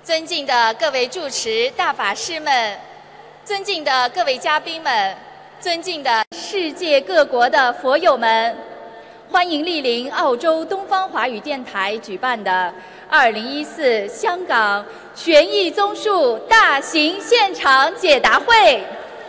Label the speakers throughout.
Speaker 1: 尊敬的各位主持大法师们，尊敬的各位嘉宾们，尊敬的世界各国的佛友们，欢迎莅临澳洲东方华语电台举办的2014香港悬疑综述大型现场解答会。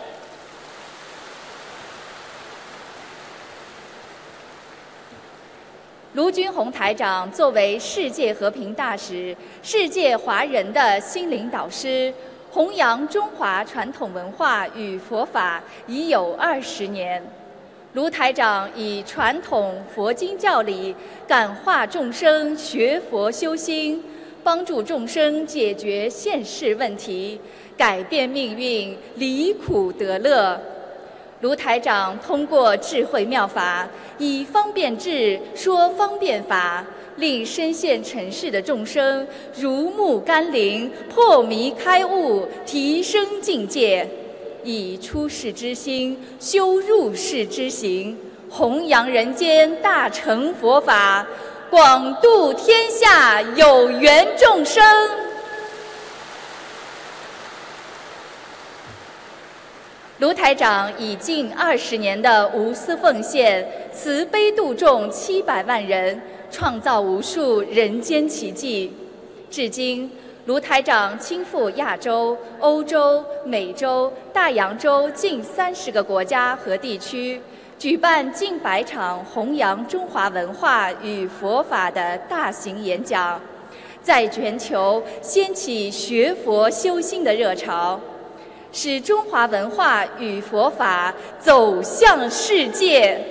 Speaker 1: 卢军宏台长作为世界和平大使、世界华人的心灵导师，弘扬中华传统文化与佛法已有20年。卢台长以传统佛经教理感化众生学佛修心，帮助众生解决现世问题，改变命运，离苦得乐。卢台长通过智慧妙法，以方便智说方便法，令深陷尘世的众生如沐甘霖，破迷开悟，提升境界，以出世之心修入世之行，弘扬人间大乘佛法，广度天下有缘众生。卢台长以近20年的无私奉献，慈悲度众700万人，创造无数人间奇迹。至今，卢台长亲赴亚洲、欧洲、美洲、大洋洲近30个国家和地区，举办近100场弘扬中华文化与佛法的大型演讲，在全球掀起学佛修心的热潮，使中华文化与佛法走向世界。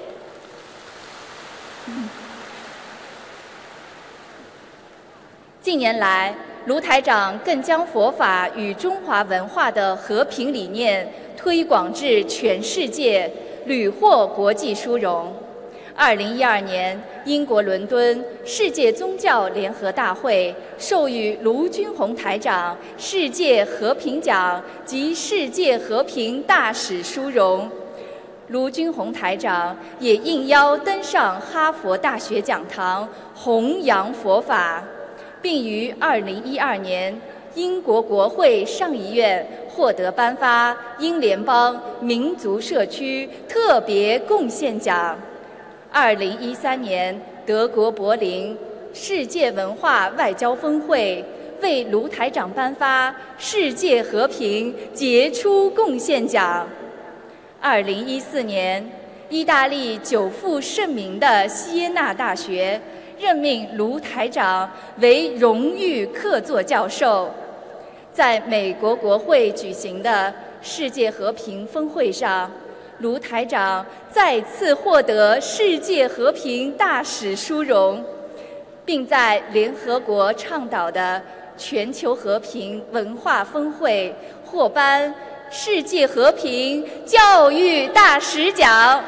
Speaker 1: 近年来，卢台长更将佛法与中华文化的和平理念推广至全世界，屡获国际殊荣。2012年，英国伦敦世界宗教联合大会授予卢军宏台长世界和平奖及世界和平大使殊荣。卢军宏台长也应邀登上哈佛大学讲堂，弘扬佛法，并于2012年英国国会上议院获得颁发英联邦民族社区特别贡献奖。2013年，德国柏林世界文化外交峰会为卢台长颁发世界和平杰出贡献奖。2014年，意大利久负盛名的锡耶纳大学任命卢台长为荣誉客座教授。在美国国会举行的世界和平峰会上，卢台长再次获得世界和平大使殊荣，并在联合国倡导的全球和平文化峰会获颁世界和平教育大使奖。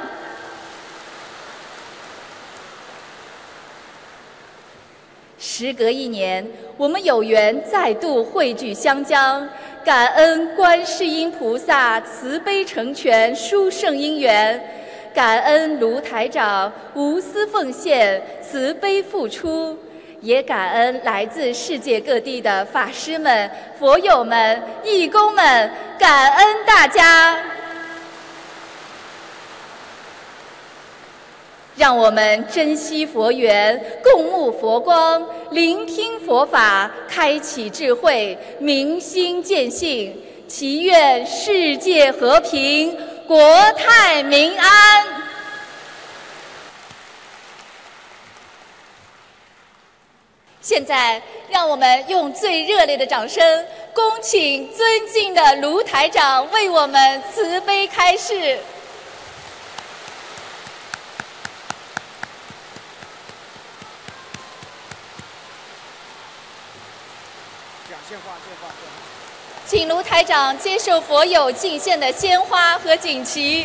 Speaker 1: 时隔1年，我们有缘再度汇聚湘江，感恩观世音菩萨慈悲成全殊胜因缘，感恩卢台长无私奉献、慈悲付出，也感恩来自世界各地的法师们、佛友们、义工们，感恩大家。让我们珍惜佛缘，共沐佛光，聆听佛法，开启智慧，明心见性，祈愿世界和平，国泰民安。现在，让我们用最热烈的掌声，恭请尊敬的卢台长为我们慈悲开示。请卢台长接受佛友敬献的鲜花和锦旗。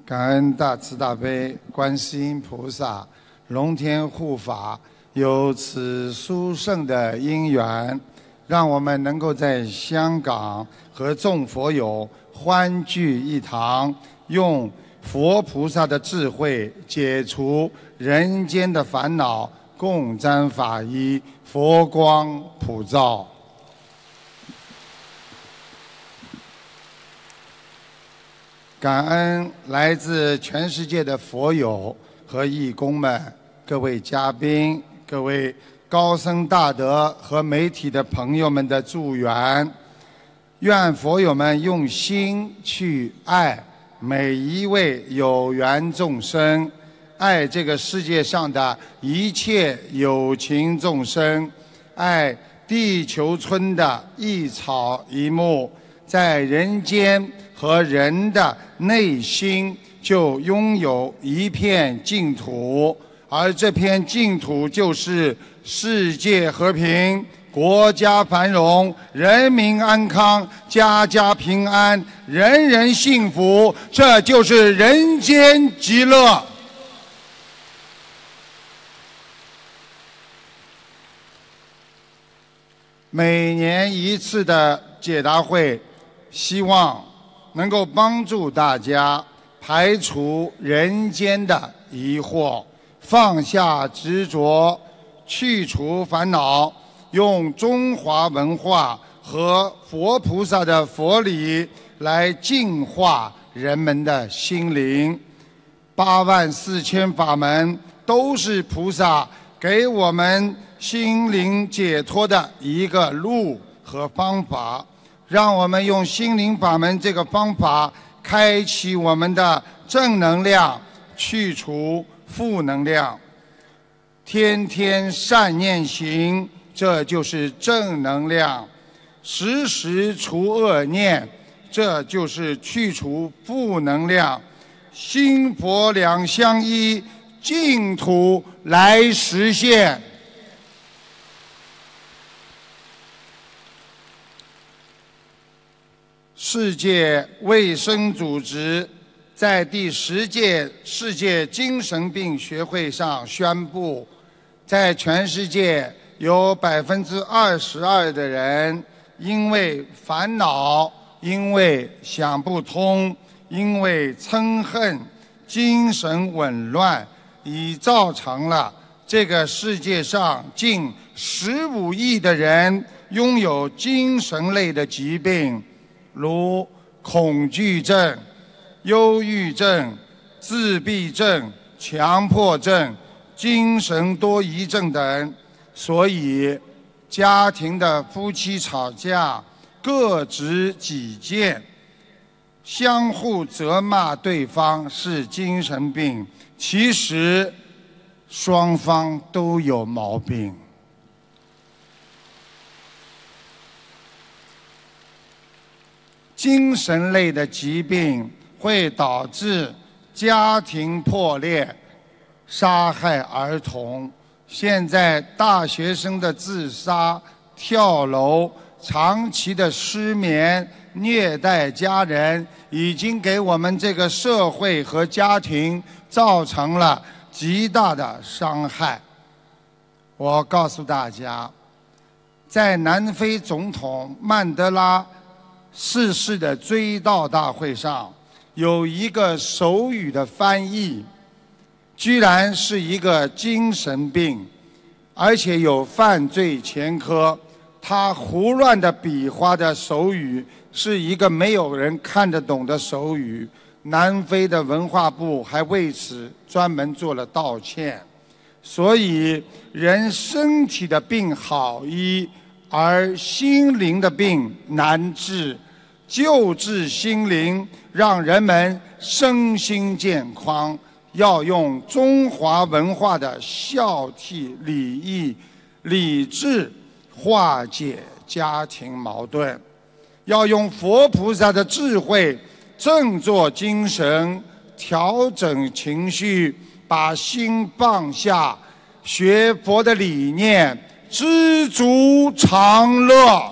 Speaker 2: 感恩大慈大悲观世音菩萨、龙天护法有此殊胜的因缘，让我们能够在香港和众佛友欢聚一堂，用佛菩萨的智慧解除人间的烦恼，共沾法衣，佛光普照。感恩来自全世界的佛友和义工们，各位嘉宾，各位高僧大德和媒体的朋友们的助缘，愿佛友们用心去爱每一位有缘众生，爱这个世界上的一切有情众生，爱地球村的一草一木，在人间和人的内心就拥有一片净土，而这片净土就是世界和平、国家繁荣、人民安康、家家平安、人人幸福，这就是人间极乐。每年一次的解答会，希望能够帮助大家排除人间的疑惑，放下执着，去除烦恼，用中华文化和佛菩萨的佛理来净化人们的心灵。84000法门都是菩萨给我们心灵解脱的一个路和方法，让我们用心灵法门这个方法开启我们的正能量，去除负能量。天天善念行，这就是正能量；时时除恶念，这就是去除负能量。心佛两相依，净土来实现。世界卫生组织在第10届世界精神病学会上宣布，在全世界有22%的人因为烦恼、因为想不通、因为嗔恨、精神紊乱，已造成了这个世界上近15亿的人拥有精神类的疾病，如恐惧症、忧郁症、自闭症、强迫症、精神多疑症等。所以家庭的夫妻吵架，各执己见，相互责骂对方是精神病，其实双方都有毛病。精神类的疾病会导致家庭破裂、杀害儿童。现在大学生的自杀、跳楼、长期的失眠、虐待家人，已经给我们这个社会和家庭造成了极大的伤害。我告诉大家，在南非总统曼德拉逝世的追悼大会上，有一个手语的翻译，居然是一个精神病，而且有犯罪前科。他胡乱的比划的手语是一个没有人看得懂的手语。南非的文化部还为此专门做了道歉。所以人身体的病好医，而心灵的病难治。救治心灵，让人们身心健康，要用中华文化的孝悌礼义理智化解家庭矛盾，要用佛菩萨的智慧振作精神，调整情绪，把心放下，学佛的理念，知足常乐。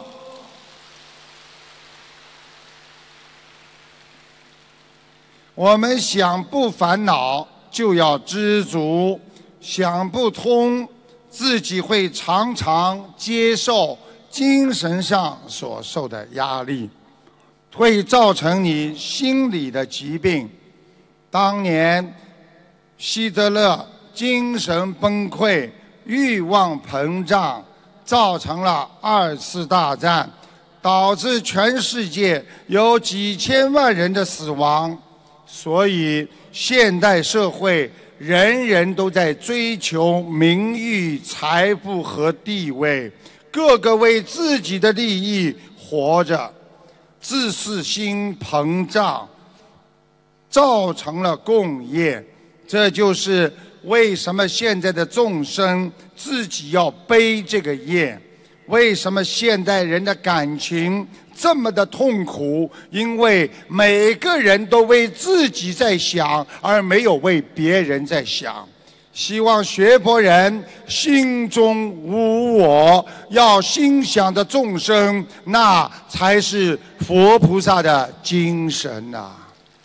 Speaker 2: 我们想不烦恼，就要知足；想不通，自己会常常接受精神上所受的压力，会造成你心理的疾病。当年希特勒精神崩溃、欲望膨胀，造成了2次大战，导致全世界有几千万人的死亡。所以现代社会人人都在追求名誉、财富和地位，个个为自己的利益活着，自私心膨胀，造成了共业。这就是为什么现在的众生自己要背这个业，为什么现代人的感情这么的痛苦，因为每个人都为自己在想，而没有为别人在想。希望学佛人心中无我，要心想的众生，那才是佛菩萨的精神啊。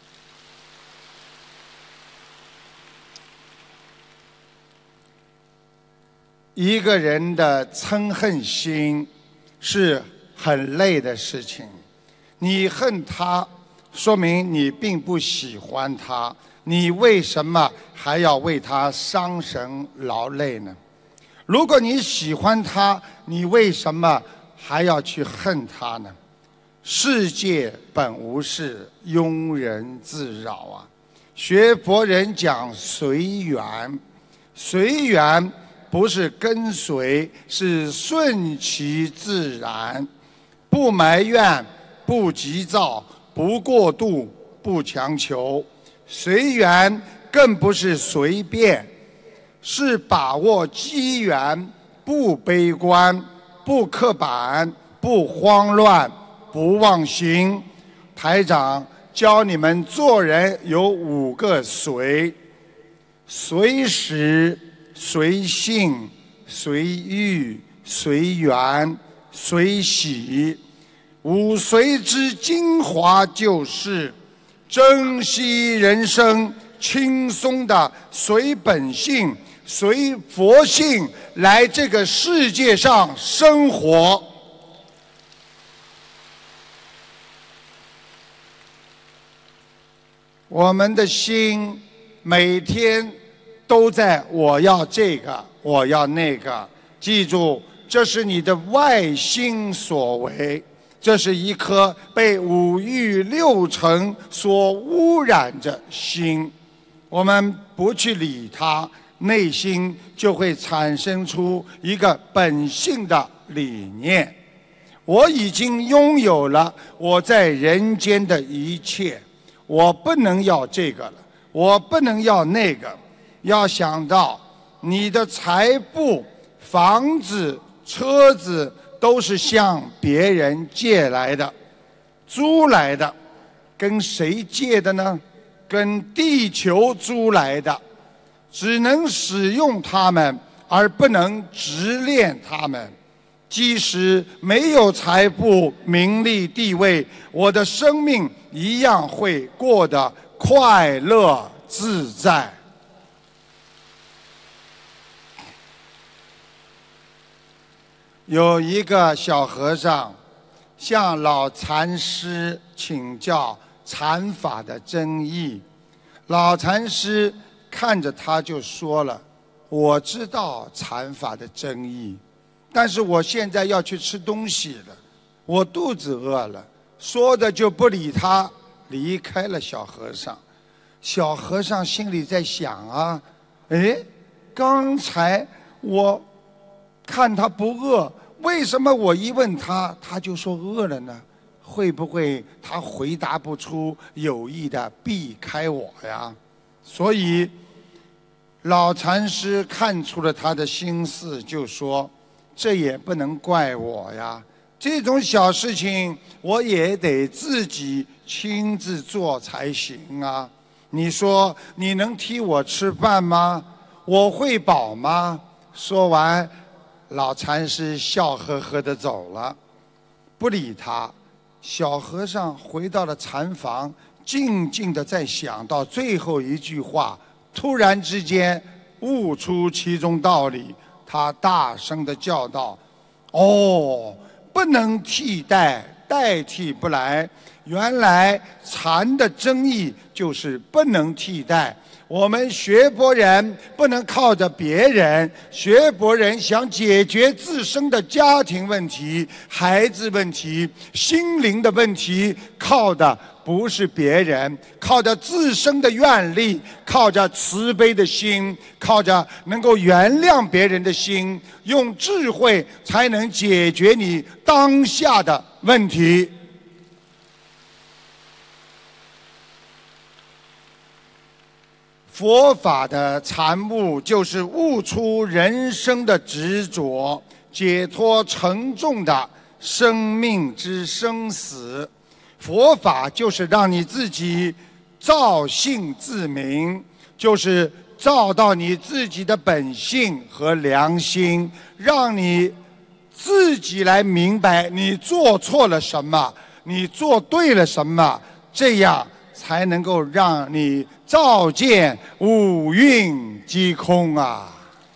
Speaker 2: 一个人的嗔恨心是很累的事情，你恨他，说明你并不喜欢他，你为什么还要为他伤神劳累呢？如果你喜欢他，你为什么还要去恨他呢？世界本无事，庸人自扰啊！学佛人讲随缘，随缘不是跟随，是顺其自然，不埋怨，不急躁，不过度，不强求。随缘更不是随便，是把握机缘，不悲观，不刻板，不慌乱，不忘形。台长教你们做人有5个随：随时、随性、随遇、随缘、随喜。5随之精华就是珍惜人生，轻松的随本性、随佛性来这个世界上生活。我们的心每天都在我要这个，我要那个。记住，这是你的外心所为，这是一颗被5欲6尘所污染着心。我们不去理它，内心就会产生出一个本性的理念：我已经拥有了我在人间的一切，我不能要这个了，我不能要那个。要想到你的财富、房子、车子都是向别人借来的、租来的。跟谁借的呢？跟地球租来的。只能使用它们，而不能执念它们。即使没有财富、名利、地位，我的生命一样会过得快乐自在。有一个小和尚向老禅师请教禅法的真义，老禅师看着他就说了：我知道禅法的真义，但是我现在要去吃东西了，我肚子饿了。说的就不理他，离开了小和尚。小和尚心里在想啊，刚才我看他不饿，为什么我一问他，他就说饿了呢？会不会他回答不出，有意的避开我呀？所以老禅师看出了他的心思，就说：这也不能怪我呀，这种小事情我也得自己亲自做才行啊。你说你能替我吃饭吗？我会饱吗？说完，老禅师笑呵呵地走了，不理他。小和尚回到了禅房， 静静的在想到最后一句话，突然之间悟出其中道理，他大声的叫道：“哦，不能替代，代替不来。原来禅的真义就是不能替代。我们学佛人不能靠着别人，学佛人想解决自身的家庭问题、孩子问题、心灵的问题，靠的不是别人，靠着自身的愿力，靠着慈悲的心，靠着能够原谅别人的心，用智慧才能解决你当下的问题。佛法的禅悟就是悟出人生的执着，解脱沉重的生命之生死。佛法就是让你自己照性自明，就是照到你自己的本性和良心，让你自己来明白你做错了什么，你做对了什么，这样才能够让你照见五蕴皆空啊！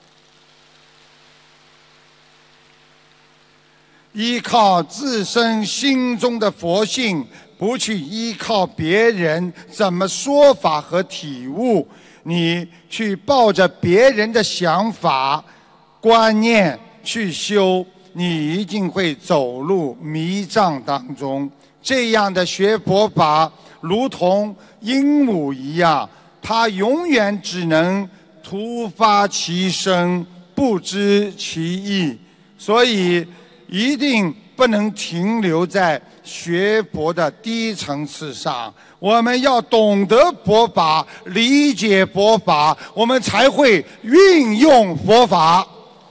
Speaker 2: 依靠自身心中的佛性，不去依靠别人怎么说法和体悟，你去抱着别人的想法、观念去修，你一定会走入迷障当中。这样的学佛法，如同鹦鹉一样，它永远只能突发奇声，不知其意。所以一定不能停留在学佛的低层次上，我们要懂得佛法，理解佛法，我们才会运用佛法。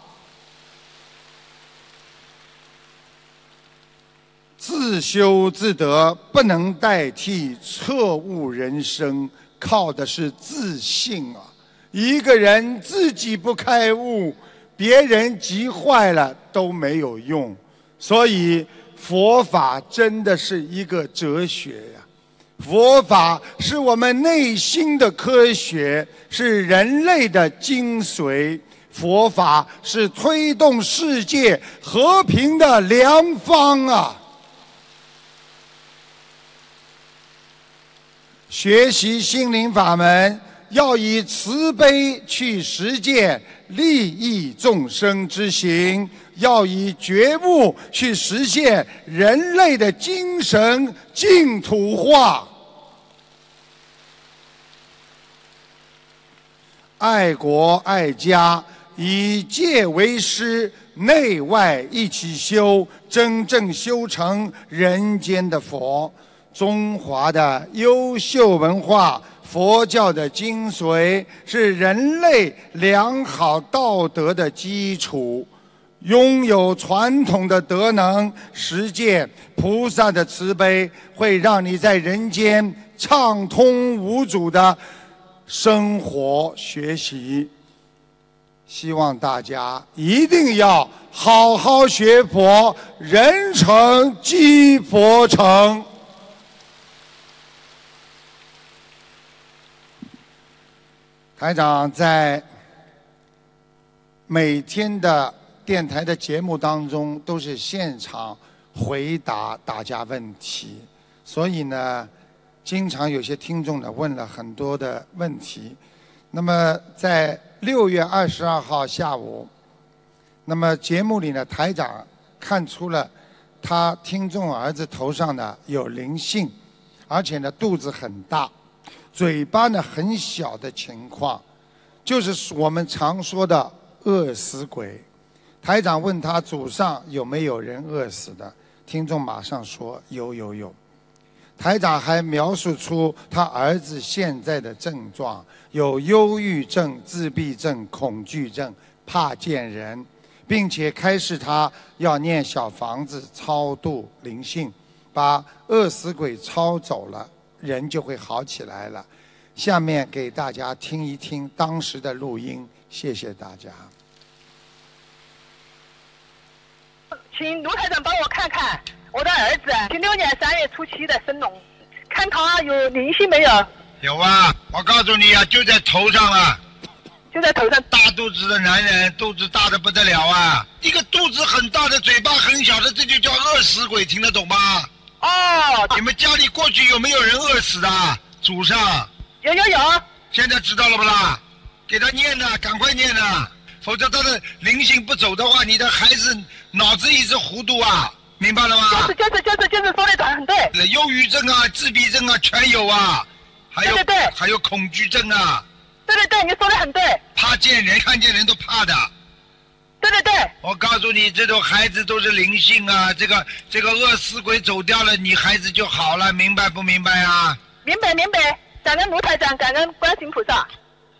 Speaker 2: 自修自得不能代替彻悟人生，靠的是自信啊！一个人自己不开悟，别人急坏了都没有用。所以佛法真的是一个哲学呀！佛法是我们内心的科学，是人类的精髓。佛法是推动世界和平的良方啊！学习心灵法门，要以慈悲去实践利益众生之行，要以觉悟去实现人类的精神净土化。爱国爱家，以戒为师，内外一起修，真正修成人间的佛。中华的优秀文化，佛教的精髓，是人类良好道德的基础。拥有传统的德能，实践菩萨的慈悲，会让你在人间畅通无阻的生活学习。希望大家一定要好好学佛，人成即佛成。台长在每天的电台的节目当中都是现场回答大家问题，所以呢，经常有些听众呢问了很多的问题。那么在6月22号下午，那么节目里呢，台长看出了他听众儿子头上呢有灵性，而且呢肚子很大，嘴巴呢很小的情况，就是我们常说的饿死鬼。台长问他祖上有没有人饿死的，听众马上说有。台长还描述出他儿子现在的症状，有忧郁症、自闭症、恐惧症，怕见人，并且开示他要念小房子超度灵性，把饿死鬼超走了，人就会好起来了。下面给大家听一听当时的录音，谢谢大家。
Speaker 3: 请卢台长帮我看看我的儿子，06年3月初7的生龙， 看他有灵性没有？
Speaker 2: 有啊，我告诉你啊，就在头上啊。
Speaker 3: 就在头上。
Speaker 2: 大肚子的男人，肚子大的不得了啊！一个肚子很大的，嘴巴很小的，这就叫饿死鬼，听得懂吗？
Speaker 3: 哦。
Speaker 2: 你们家里过去有没有人饿死的？祖上。
Speaker 3: 有。
Speaker 2: 现在知道了不啦？给他念呐，赶快念呐，否则他的灵性不走的话，你的孩子脑子一直糊涂啊，明白了吗？
Speaker 3: 就是说的很对。
Speaker 2: 忧郁症啊，自闭症啊，全有啊，
Speaker 3: 对，
Speaker 2: 还有恐惧症啊。
Speaker 3: 对，你说的很对。
Speaker 2: 怕见人，看见人都怕的。
Speaker 3: 对。
Speaker 2: 我告诉你，这种孩子都是灵性啊，这个饿死鬼走掉了，你孩子就好了，明白不明白啊？
Speaker 3: 明白，感恩卢台长，感恩观世音菩萨。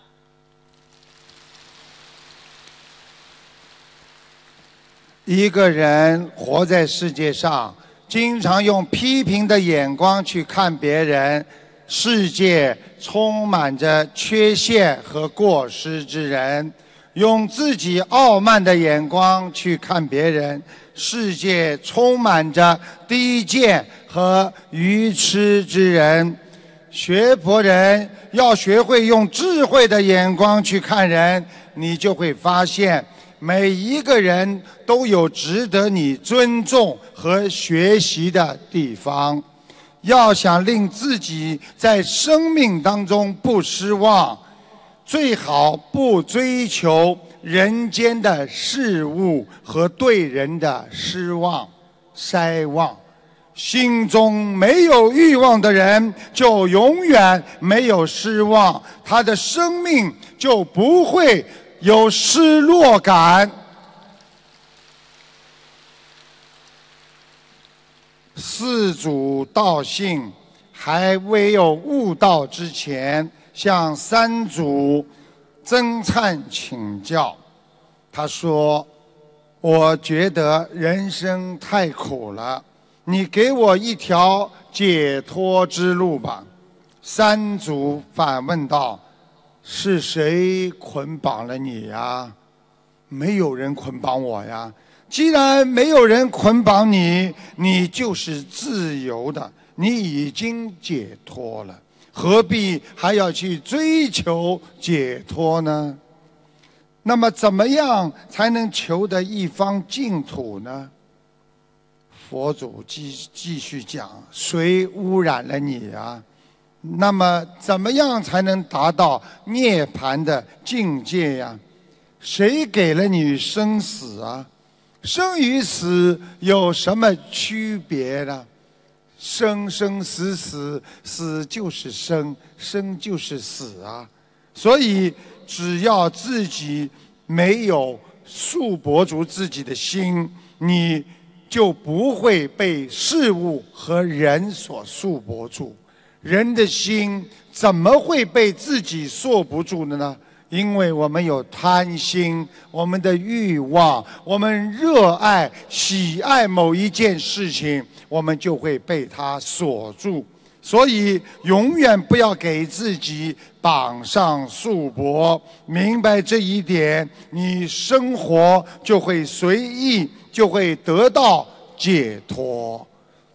Speaker 2: 一个人活在世界上，经常用批评的眼光去看别人，世界充满着缺陷和过失之人，用自己傲慢的眼光去看别人，世界充满着低贱和愚痴之人。学佛人要学会用智慧的眼光去看人，你就会发现每一个人都有值得你尊重和学习的地方。要想令自己在生命当中不失望，最好不追求人间的事物和对人的奢望。心中没有欲望的人，就永远没有失望，他的生命就不会有失落感。四祖道信还未有悟道之前，向三祖曾粲请教。他说：我觉得人生太苦了，你给我一条解脱之路吧。三祖反问道：是谁捆绑了你呀？没有人捆绑我呀。既然没有人捆绑你，你就是自由的，你已经解脱了，何必还要去追求解脱呢？那么怎么样才能求得一方净土呢？佛祖继续讲：谁污染了你啊？那么怎么样才能达到涅槃的境界呀？谁给了你生死啊？生与死有什么区别呢？生生死死，死就是生，生就是死啊。所以只要自己没有束缚住自己的心，你就不会被事物和人所束缚住。人的心怎么会被自己束缚住的呢？因为我们有贪心，我们的欲望，我们热爱、喜爱某一件事情，我们就会被它锁住。所以永远不要给自己绑上束缚，明白这一点，你生活就会随意，就会得到解脱。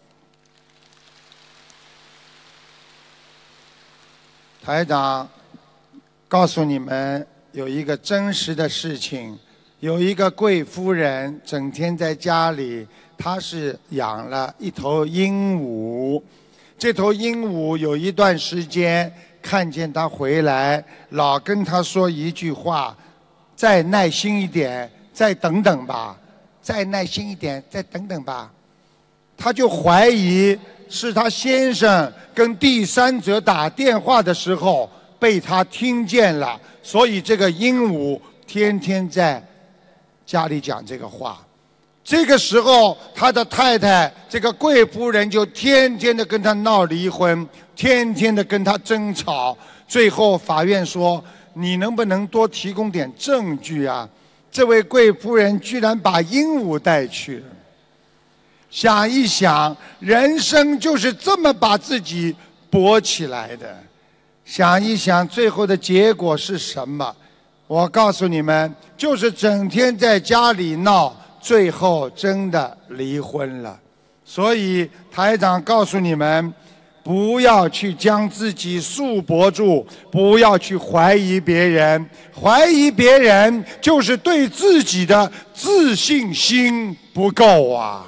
Speaker 2: 台长告诉你们有一个真实的事情，有一个贵夫人整天在家里，她是养了一头鹦鹉。这头鹦鹉有一段时间看见她回来，老跟她说一句话：再耐心一点，再等等吧，再耐心一点，再等等吧。她就怀疑是她先生跟第三者打电话的时候被他听见了，所以这个鹦鹉天天在家里讲这个话。这个时候他的太太这个贵夫人就天天的跟他闹离婚，天天的跟他争吵。最后法院说：你能不能多提供点证据啊？这位贵夫人居然把鹦鹉带去了。想一想，人生就是这么把自己搏起来的。想一想最后的结果是什么？我告诉你们，就是整天在家里闹，最后真的离婚了。所以台长告诉你们， 不要去将自己束缚住，不要去怀疑别人。怀疑别人就是对自己的自信心不够啊。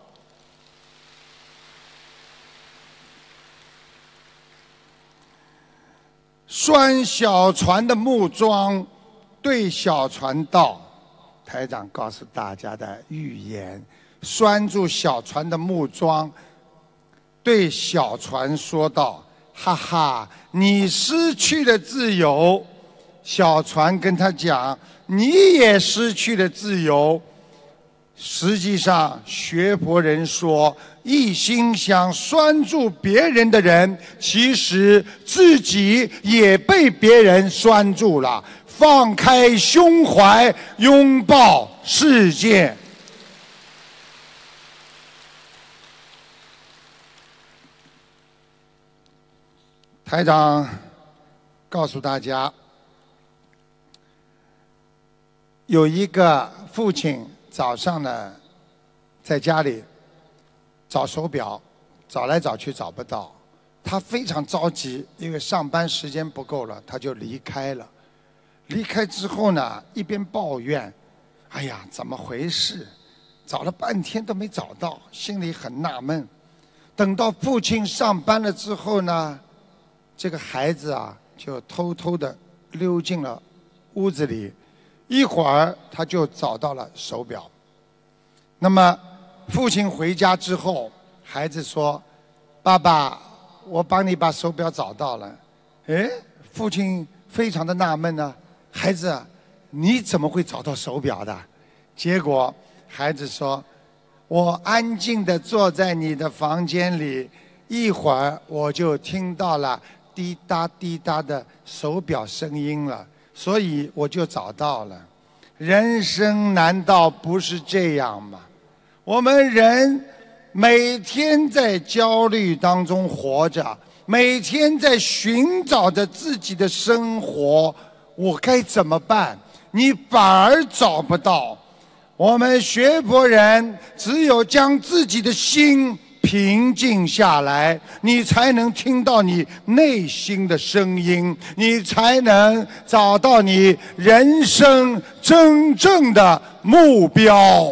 Speaker 2: 拴小船的木桩对小船道，台长告诉大家的预言：拴住小船的木桩对小船说道：哈哈，你失去了自由。小船跟他讲：你也失去了自由。实际上，学佛人说，一心想拴住别人的人，其实自己也被别人拴住了。放开胸怀，拥抱世界。台长告诉大家，有一个父亲早上呢，在家里找手表，找来找去找不到，他非常着急，因为上班时间不够了，他就离开了。离开之后呢，一边抱怨：“哎呀，怎么回事？找了半天都没找到，心里很纳闷。”等到父亲上班了之后呢，这个孩子啊，就偷偷地溜进了屋子里，一会儿他就找到了手表。那么父亲回家之后，孩子说：“爸爸，我帮你把手表找到了。”哎，父亲非常的纳闷呢，孩子，你怎么会找到手表的？结果孩子说：“我安静地坐在你的房间里，一会儿我就听到了滴答滴答的手表声音了，所以我就找到了。”人生难道不是这样吗？我们人每天在焦虑当中活着，每天在寻找着自己的生活，我该怎么办？你反而找不到。我们学佛人只有将自己的心平静下来，你才能听到你内心的声音，你才能找到你人生真正的目标。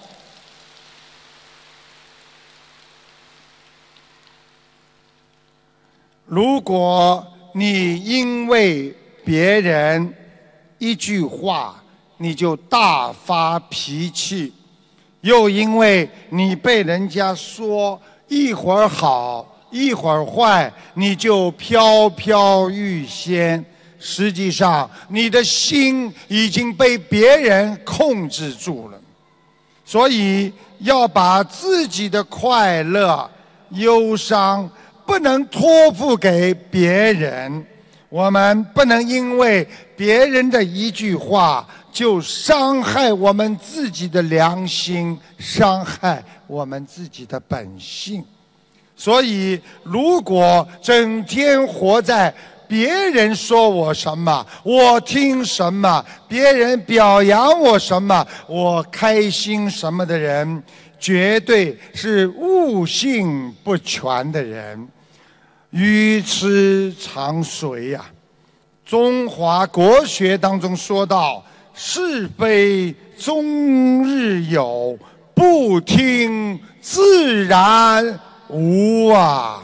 Speaker 2: 如果你因为别人一句话你就大发脾气，又因为你被人家说一会儿好一会儿坏，你就飘飘欲仙，实际上你的心已经被别人控制住了。所以要把自己的快乐忧伤不能托付给别人，我们不能因为别人的一句话就伤害我们自己的良心，伤害我们自己的本性。所以如果整天活在别人说我什么我听什么，别人表扬我什么我开心什么的人，绝对是悟性不全的人，愚痴常随呀。中华国学当中说到，是非终日有，不听自然无啊。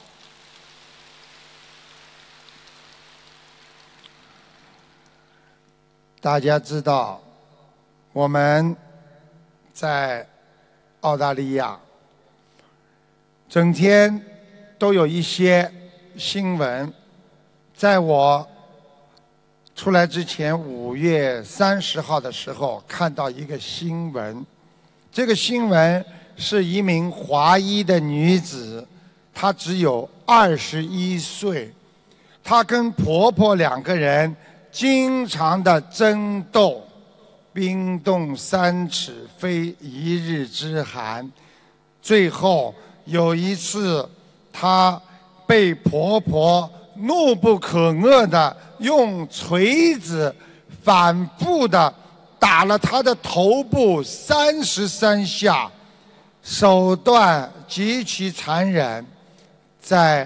Speaker 2: 大家知道，我们在澳大利亚整天都有一些新闻。在我出来之前，5月30号的时候看到一个新闻，这个新闻是一名华裔的女子，她只有21岁，她跟婆婆2个人经常的争斗，冰冻3尺非一日之寒。最后有一次，她被婆婆怒不可遏的用锤子反复的打了她的头部33下，手段极其残忍。在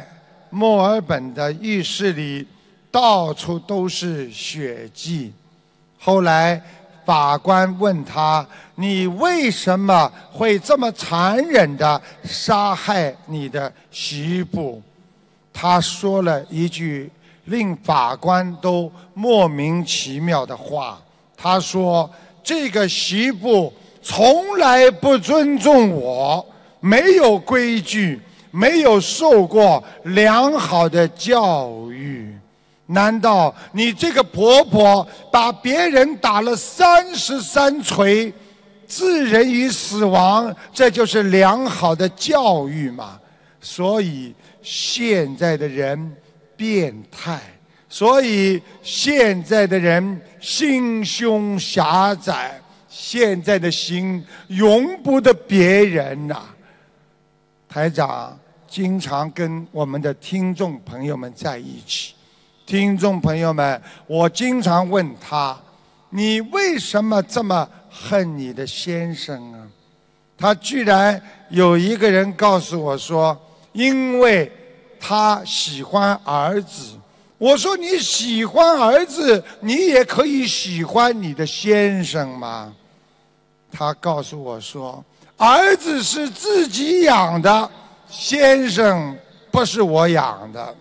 Speaker 2: 墨尔本的浴室里到处都是血迹。后来法官问他：“你为什么会这么残忍地杀害你的媳妇？”他说了一句令法官都莫名其妙的话。他说：“这个媳妇从来不尊重我，没有规矩，没有受过良好的教育。难道你这个婆婆把别人打了33锤，置人于死亡，这就是良好的教育吗？”所以现在的人变态，所以现在的人心胸狭窄，现在的心容不得别人呐。台长经常跟我们的听众朋友们在一起，听众朋友们，我经常问他：“你为什么这么恨你的先生啊？”他居然有一个人告诉我说：“因为他喜欢儿子。”我说：“你喜欢儿子，你也可以喜欢你的先生吗？”他告诉我说：“儿子是自己养的，先生不是我养的。”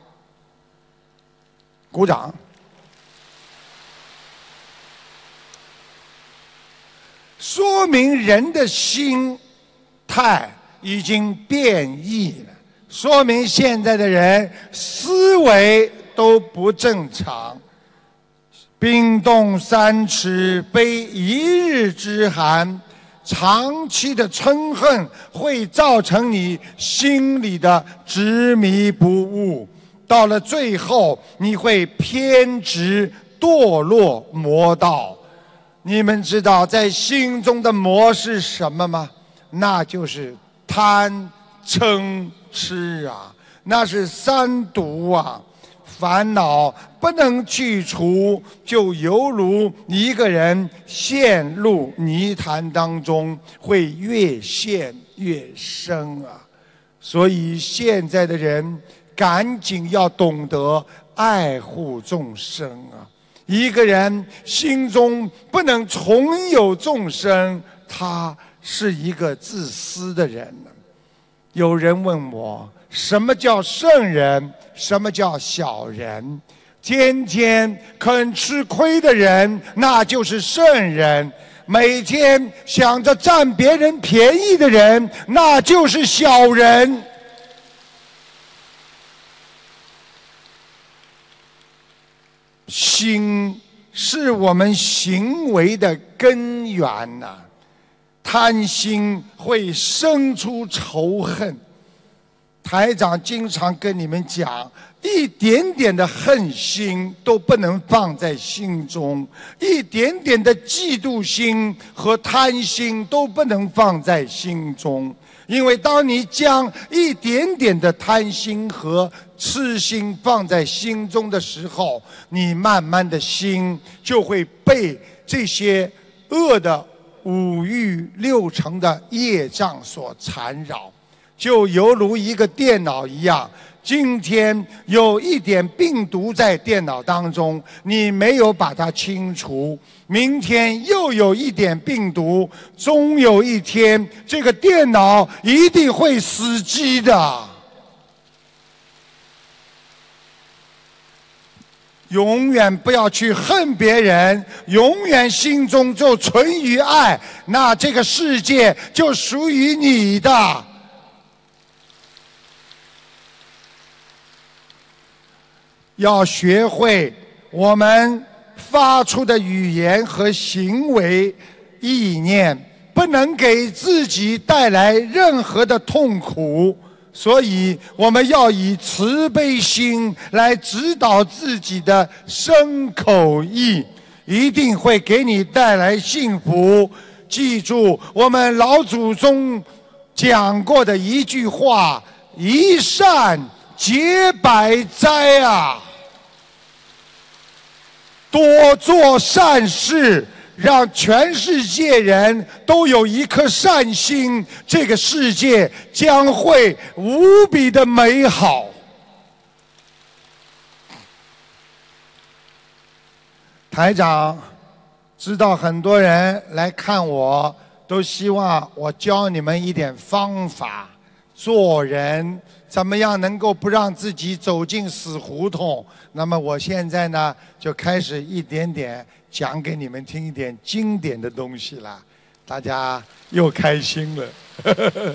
Speaker 2: 鼓掌。说明人的心态已经变异了，说明现在的人思维都不正常。冰冻3尺非一日之寒，长期的嗔恨会造成你心里的执迷不悟，到了最后你会偏执堕落魔道。你们知道在心中的魔是什么吗？那就是贪嗔痴啊，那是3毒啊。烦恼不能去除，就犹如一个人陷入泥潭当中，会越陷越深啊。所以现在的人赶紧要懂得爱护众生啊。一个人心中不能存有众生，他是一个自私的人。有人问我，什么叫圣人？什么叫小人？天天肯吃亏的人，那就是圣人；每天想着占别人便宜的人，那就是小人。心是我们行为的根源呐，贪心会生出仇恨。台长经常跟你们讲，一点点的恨心都不能放在心中，一点点的嫉妒心和贪心都不能放在心中。因为当你将一点点的贪心和痴心放在心中的时候，你慢慢的心就会被这些恶的5欲6尘的业障所缠绕，就犹如一个电脑一样。今天有一点病毒在电脑当中，你没有把它清除，明天又有一点病毒，终有一天这个电脑一定会死机的。永远不要去恨别人，永远心中就存于爱，那这个世界就属于你的。要学会我们发出的语言和行为意念不能给自己带来任何的痛苦，所以我们要以慈悲心来指导自己的身口意，一定会给你带来幸福。记住我们老祖宗讲过的一句话：一善解百灾啊！多做善事，让全世界人都有一颗善心，这个世界将会无比的美好。 台长知道很多人来看我，都希望我教你们一点方法，做人怎么样能够不让自己走进死胡同。那么我现在呢，就开始一点点讲给你们听一点经典的东西了，大家又开心了。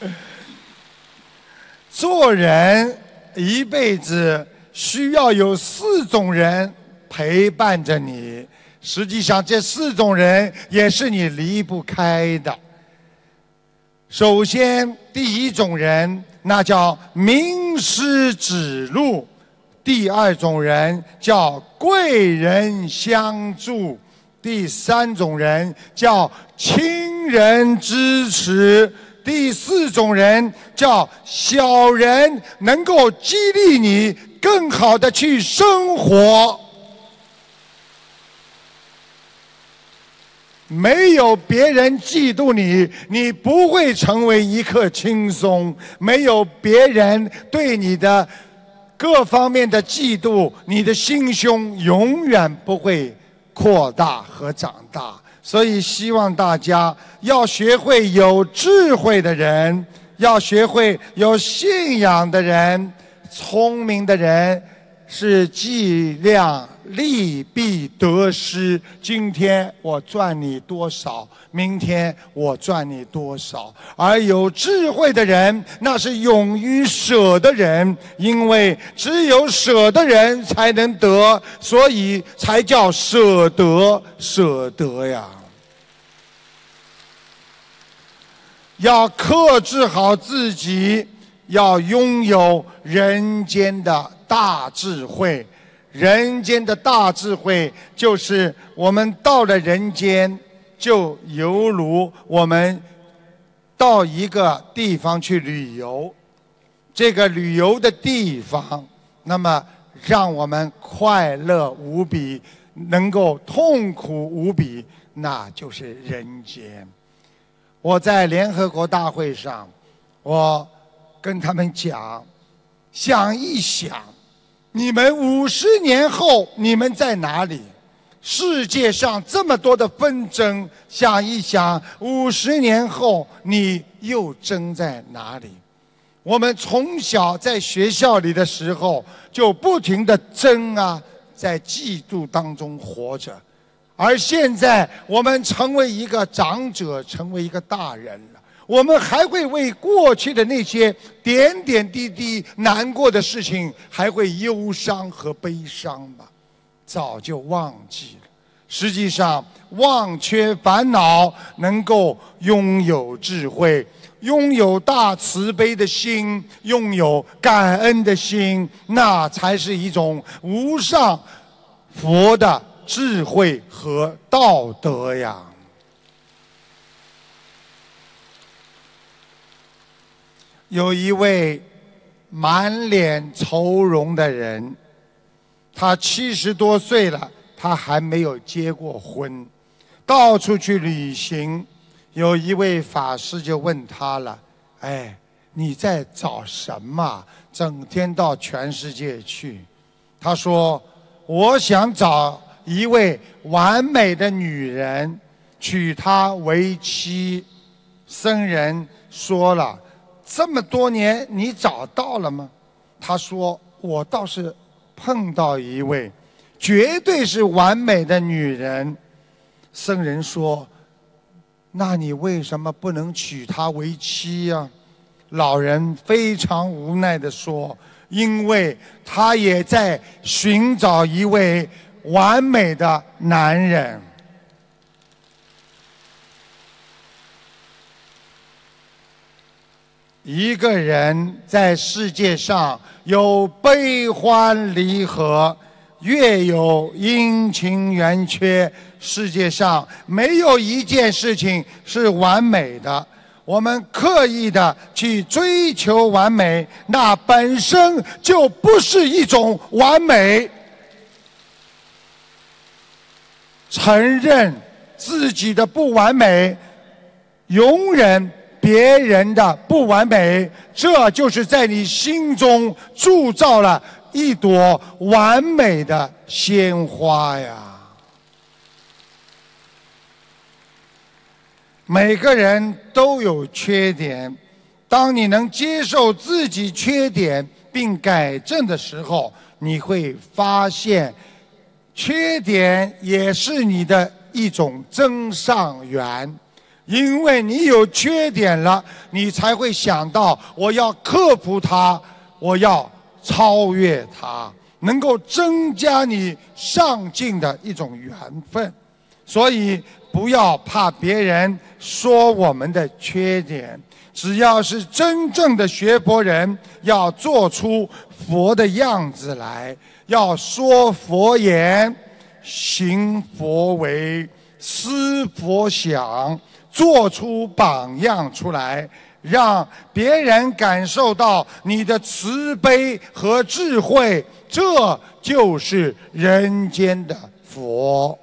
Speaker 2: 做人一辈子需要有4种人陪伴着你，实际上这4种人也是你离不开的。首先，第一种人那叫名师指路，第2种人叫贵人相助，第3种人叫亲人支持，第4种人叫小人，能够激励你更好的去生活。没有别人嫉妒你，你不会成为一颗轻松；没有别人对你的各方面的嫉妒，你的心胸永远不会扩大和长大。所以希望大家要学会有智慧的人，要学会有信仰的人。聪明的人是计量利弊得失，今天我赚你多少，明天我赚你多少。而有智慧的人，那是勇于舍的人，因为只有舍的人才能得，所以才叫舍得，舍得呀。要克制好自己，要拥有人间的大智慧。人间的大智慧就是我们到了人间，就犹如我们到一个地方去旅游，这个旅游的地方，那么让我们快乐无比，能够痛苦无比，那就是人间。我在联合国大会上，我跟他们讲，想一想，你们50年后你们在哪里？世界上这么多的纷争，想一想50年后你又争在哪里？我们从小在学校里的时候就不停地争啊，在嫉妒当中活着。而现在我们成为一个长者，成为一个大人了，我们还会为过去的那些点点滴滴难过的事情还会忧伤和悲伤吗？早就忘记了。实际上忘却烦恼，能够拥有智慧，拥有大慈悲的心，拥有感恩的心，那才是一种无上佛的智慧和道德呀。有一位满脸愁容的人，他70多岁了，他还没有结过婚，到处去旅行。有一位法师就问他了：哎，你在找什么？整天到全世界去。他说：我想找一位完美的女人，娶她为妻。僧人说了：这么多年你找到了吗？他说：我倒是碰到一位，绝对是完美的女人。僧人说：那你为什么不能娶她为妻呀？老人非常无奈地说：因为他也在寻找一位完美的男人。一个人在世界上有悲欢离合，月有阴晴圆缺，世界上没有一件事情是完美的。我们刻意的去追求完美，那本身就不是一种完美。承认自己的不完美，容忍别人的不完美，这就是在你心中铸造了一朵完美的鲜花呀。 每个人都有缺点，当你能接受自己缺点并改正的时候，你会发现缺点也是你的一种增上缘。因为你有缺点了，你才会想到我要克服它，我要超越它，能够增加你上进的一种缘分。所以不要怕别人说我们的缺点，只要是真正的学佛人，要做出佛的样子来，要说佛言，行佛为，思佛想，做出榜样出来，让别人感受到你的慈悲和智慧，这就是人间的佛。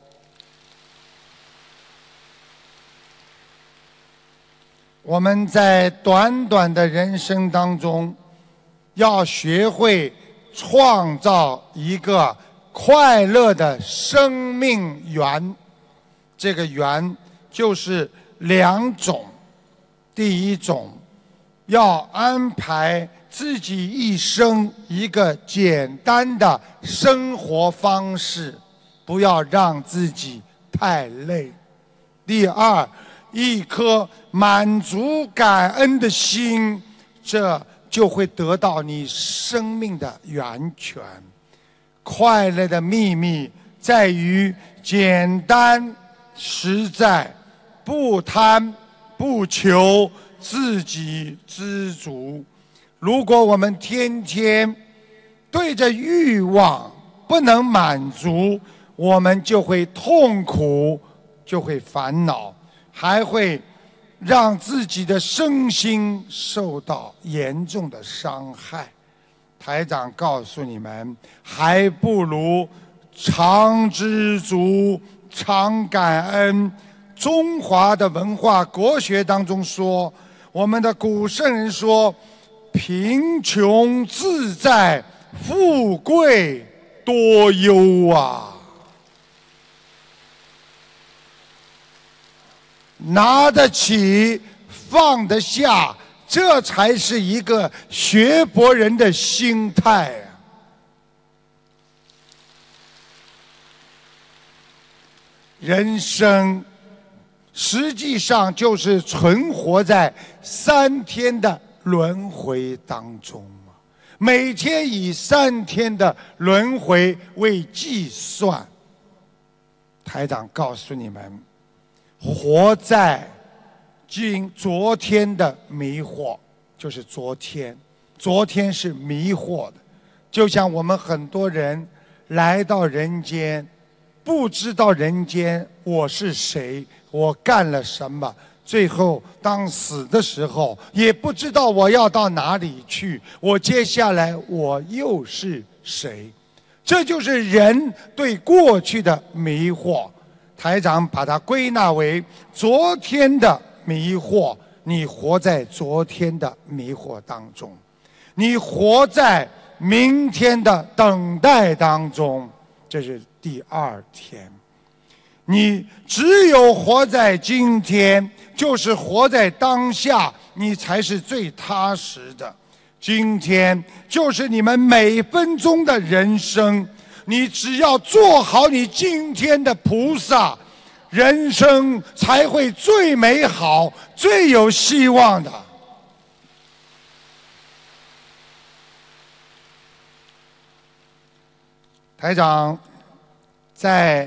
Speaker 2: 我们在短短的人生当中，要学会创造一个快乐的生命缘。这个缘就是两种。第一种，要安排自己一生一个简单的生活方式，不要让自己太累。第二，一颗满足感恩的心，这就会得到你生命的源泉。快乐的秘密在于简单实在，不贪不求，自给自足。如果我们天天对着欲望不能满足，我们就会痛苦，就会烦恼，还会让自己的身心受到严重的伤害。台长告诉你们，还不如常知足，常感恩。中华的文化国学当中说，我们的古圣人说，贫穷自在，富贵多忧啊。拿得起，放得下，这才是一个学佛人的心态啊。人生实际上就是存活在3天的轮回当中，每天以3天的轮回为计算。台长告诉你们，活在昨天的迷惑，就是昨天是迷惑的。就像我们很多人来到人间，不知道人间我是谁，我干了什么，最后当死的时候也不知道我要到哪里去，我接下来我又是谁。这就是人对过去的迷惑。台长把它归纳为昨天的迷惑，你活在昨天的迷惑当中，你活在明天的等待当中，这是第2天。你只有活在今天，就是活在当下，你才是最踏实的。今天就是你们每分钟的人生，你只要做好你今天的菩萨，人生才会最美好，最有希望的。台长在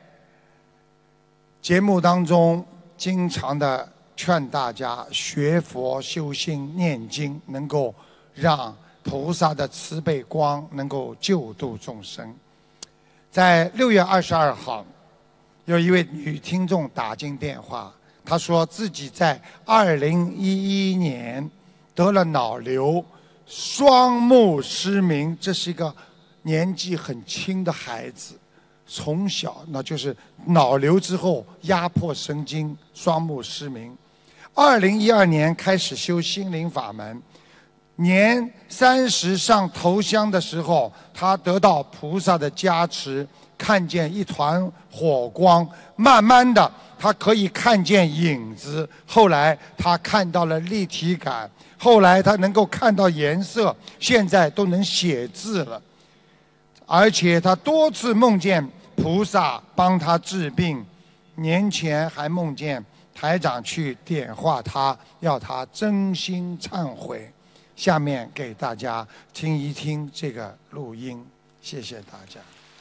Speaker 2: 节目当中经常的劝大家学佛修心念经，能够让菩萨的慈悲光能够救度众生。在6月22号，有一位女听众打进电话，她说自己在2011年得了脑瘤，双目失明。这是一个年纪很轻的孩子，从小那就是脑瘤之后压迫神经，双目失明。2012年开始修心灵法门， 年30上头香的时候，他得到菩萨的加持，看见一团火光，慢慢的他可以看见影子，后来他看到了立体感，后来他能够看到颜色，现在都能写字了。而且他多次梦见菩萨帮他治病，年前还梦见台长去点化他，要他真心忏悔。下面给大家听一听这个录音，谢谢大家。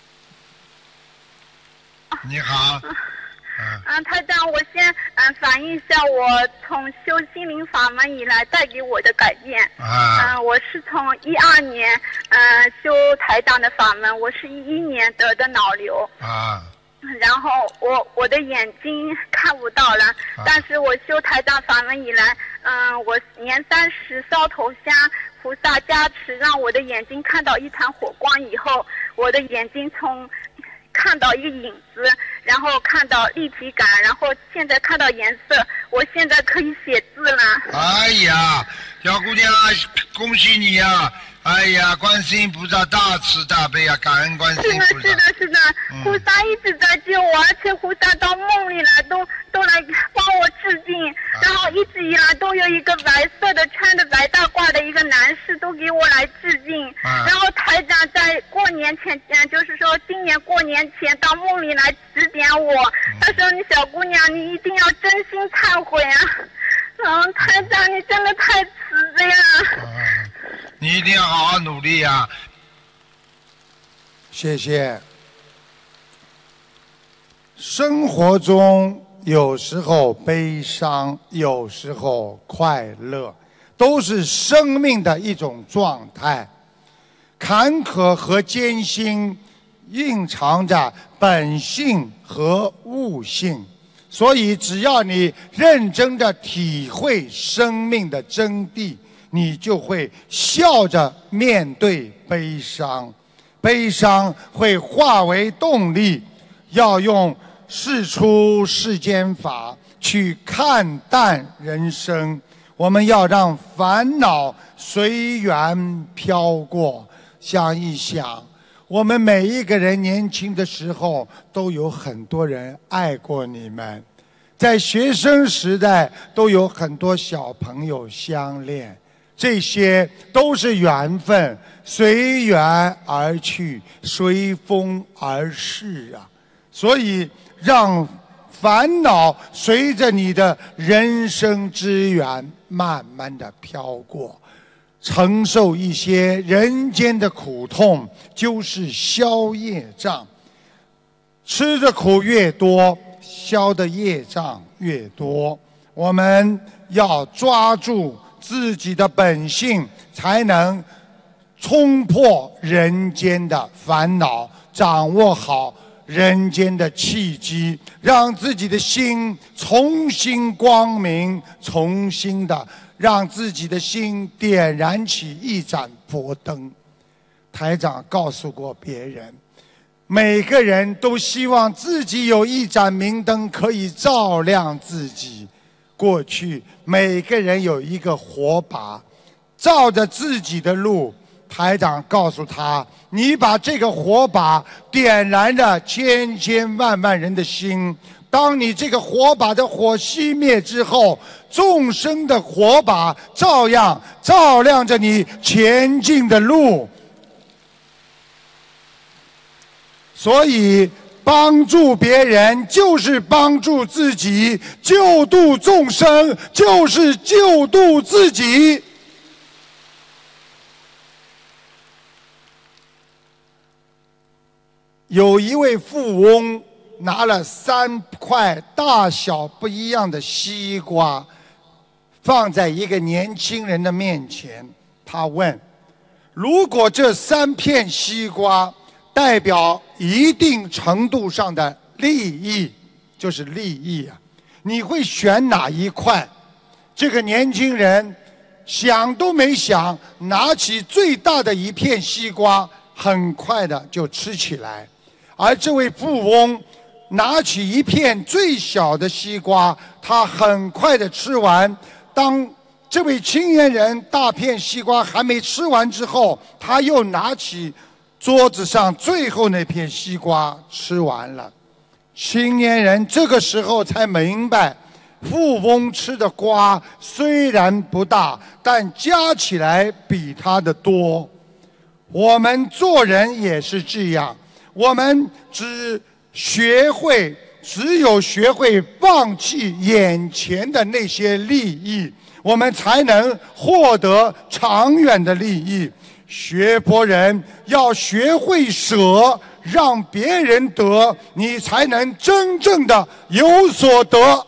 Speaker 2: 你好。
Speaker 3: 台长，我先反映一下我从修心灵法门以来带给我的改变。我是从12年修台长的法门，我是11年得的脑瘤。然后我的眼睛看不到了，但是我修台长法门以来，我年30烧头香，菩萨加持，让我的眼睛看到一团火光以后，我的眼睛从看到一个影子，然后看到立体感，然后现在看到颜色，我现在可以写字了。
Speaker 2: 哎呀，小姑娘，恭喜你呀！哎呀，观世音菩萨大慈大悲啊，感恩观世音菩萨。
Speaker 3: 是的，菩萨一直在救我，而且菩萨到梦里来都来帮我治病，然后一直以来都有一个白色的穿着白大褂的一个男士都给我来治病。然后台长在过年前，就是说今年过年前到梦里来指点我，他说你小姑娘你一定要真心忏悔啊。台长你真的太慈悲了。
Speaker 2: 你一定要好好努力啊！谢谢。生活中有时候悲伤，有时候快乐，都是生命的一种状态。坎坷和艰辛蕴藏着本性和悟性，所以只要你认真地体会生命的真谛，你就会笑着面对悲伤，悲伤会化为动力，要用世出世间法去看淡人生。我们要让烦恼随缘飘过。想一想，我们每一个人年轻的时候都有很多人爱过你们，在学生时代都有很多小朋友相恋，这些都是缘分，随缘而去，随风而逝啊！所以让烦恼随着你的人生之缘慢慢的飘过，承受一些人间的苦痛，就是消业障。吃的苦越多，消的业障越多。我们要抓住自己的本性，才能冲破人间的烦恼，掌握好人间的契机，让自己的心重新光明，重新的让自己的心点燃起一盏佛灯。台长告诉过别人，每个人都希望自己有一盏明灯可以照亮自己。过去每个人有一个火把，照着自己的路。台长告诉他，你把这个火把点燃了千千万万人的心，当你这个火把的火熄灭之后，众生的火把照样照亮着你前进的路。所以帮助别人就是帮助自己，救度众生就是救度自己。有一位富翁拿了3块大小不一样的西瓜，放在一个年轻人的面前。他问：如果这3片西瓜代表一定程度上的利益，就是利益啊，你会选哪一块？这个年轻人想都没想，拿起最大的一片西瓜，很快的就吃起来。而这位富翁拿起一片最小的西瓜，他很快的吃完。当这位青年人大片西瓜还没吃完之后，他又拿起桌子上最后那片西瓜吃完了。青年人这个时候才明白，富翁吃的瓜虽然不大，但加起来比他的多。我们做人也是这样，我们只有学会放弃眼前的那些利益，我们才能获得长远的利益。学佛人要学会舍，让别人得，你才能真正的有所得。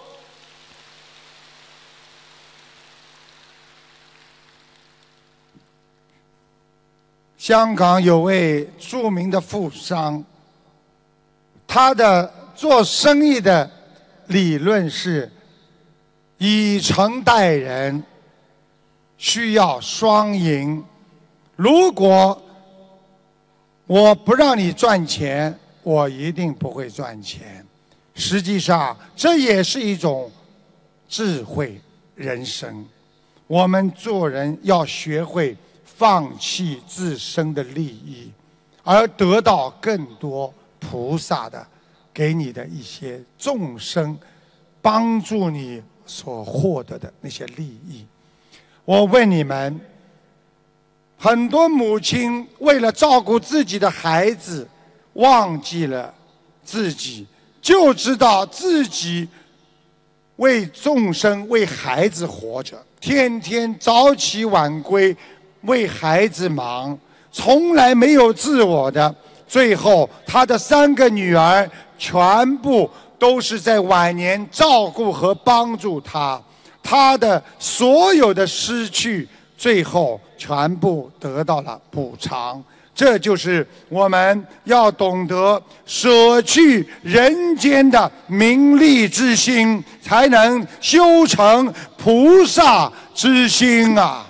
Speaker 2: 香港有位著名的富商，他的做生意的理论是以诚待人，需要双赢。如果我不让你赚钱，我一定不会赚钱。实际上，这也是一种智慧人生。我们做人要学会放弃自身的利益，而得到更多菩萨的给你的一些众生帮助你所获得的那些利益。我问你们，很多母亲为了照顾自己的孩子，忘记了自己，就知道自己为众生、为孩子活着，天天早起晚归，为孩子忙，从来没有自我的。最后，他的3个女儿全部都是在晚年照顾和帮助他，他的所有的失去，最后全部得到了补偿。这就是我们要懂得舍去人间的名利之心，才能修成菩萨之心啊！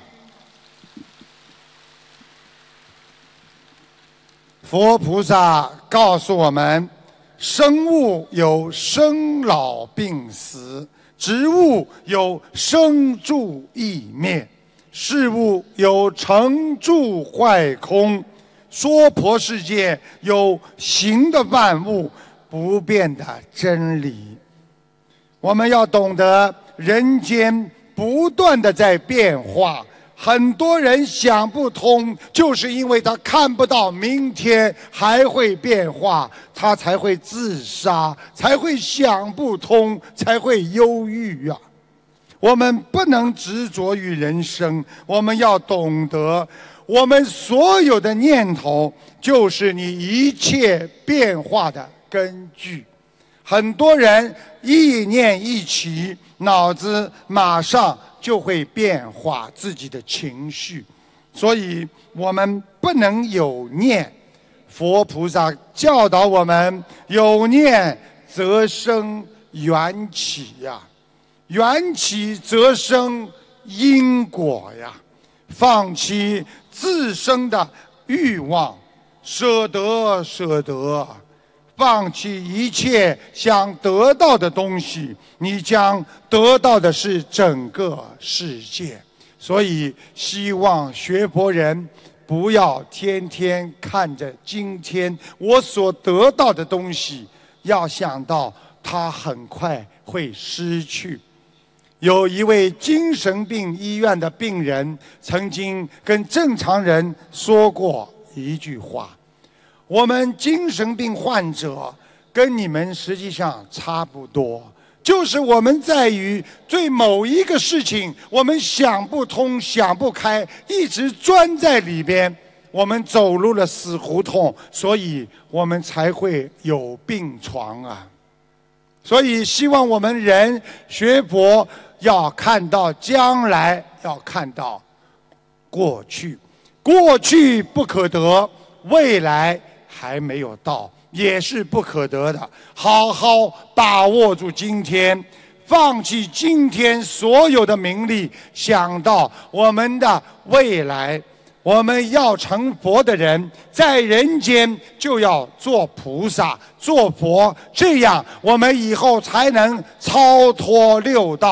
Speaker 2: 佛菩萨告诉我们，生物有生老病死，植物有生住异灭，事物有成住坏空，娑婆世界有形的万物，不变的真理。我们要懂得人间不断的在变化，很多人想不通，就是因为他看不到明天还会变化，他才会自杀，才会想不通，才会忧郁啊。我们不能执着于人生，我们要懂得，我们所有的念头就是你一切变化的根据。很多人意念一起，脑子马上就会变化自己的情绪，所以我们不能有念。佛菩萨教导我们，有念则生缘起呀，缘起则生因果呀。放弃自身的欲望，舍得，放弃一切想得到的东西，你将得到的是整个世界。所以希望学佛人不要天天看着今天我所得到的东西，要想到它很快会失去。有一位精神病医院的病人曾经跟正常人说过一句话，我们精神病患者跟你们实际上差不多，就是我们在于对某一个事情我们想不通想不开，一直钻在里边，我们走入了死胡同，所以我们才会有病床啊。所以希望我们人学佛要看到将来，要看到过去，过去不可得，未来还没有到，也是不可得的。好好把握住今天，放弃今天所有的名利，想到我们的未来。我们要成佛的人，在人间就要做菩萨、做佛，这样我们以后才能超脱六道，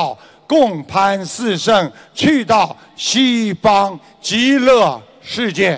Speaker 2: 共攀四圣，去到西方极乐世界。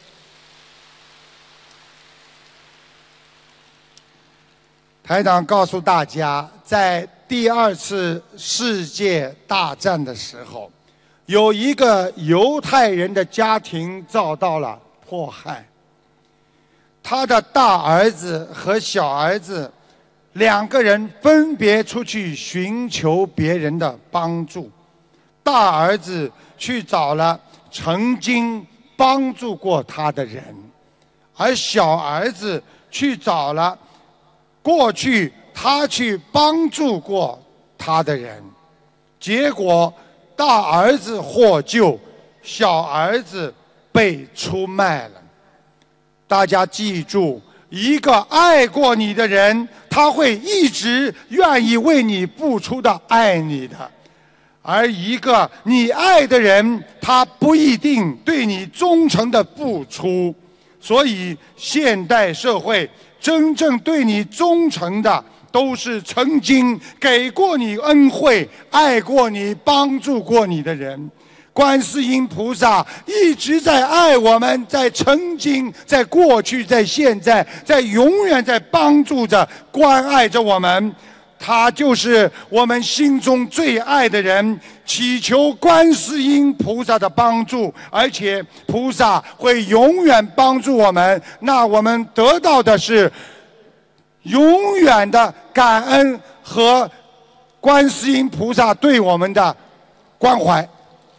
Speaker 2: 台长告诉大家，在第2次世界大战的时候，有一个犹太人的家庭遭到了迫害，他的大儿子和小儿子2个人分别出去寻求别人的帮助。大儿子去找了曾经帮助过他的人，而小儿子去找了过去他去帮助过他的人。结果大儿子获救，小儿子被出卖了。大家记住，一个爱过你的人，他会一直愿意为你付出的爱你的，而一个你爱的人，他不一定对你忠诚的付出。所以现代社会真正对你忠诚的，都是曾经给过你恩惠、爱过你、帮助过你的人。观世音菩萨一直在爱我们，在曾经、在过去、在现在、在永远在帮助着、关爱着我们。他就是我们心中最爱的人，祈求观世音菩萨的帮助，而且菩萨会永远帮助我们。那我们得到的是永远的感恩和观世音菩萨对我们的关怀。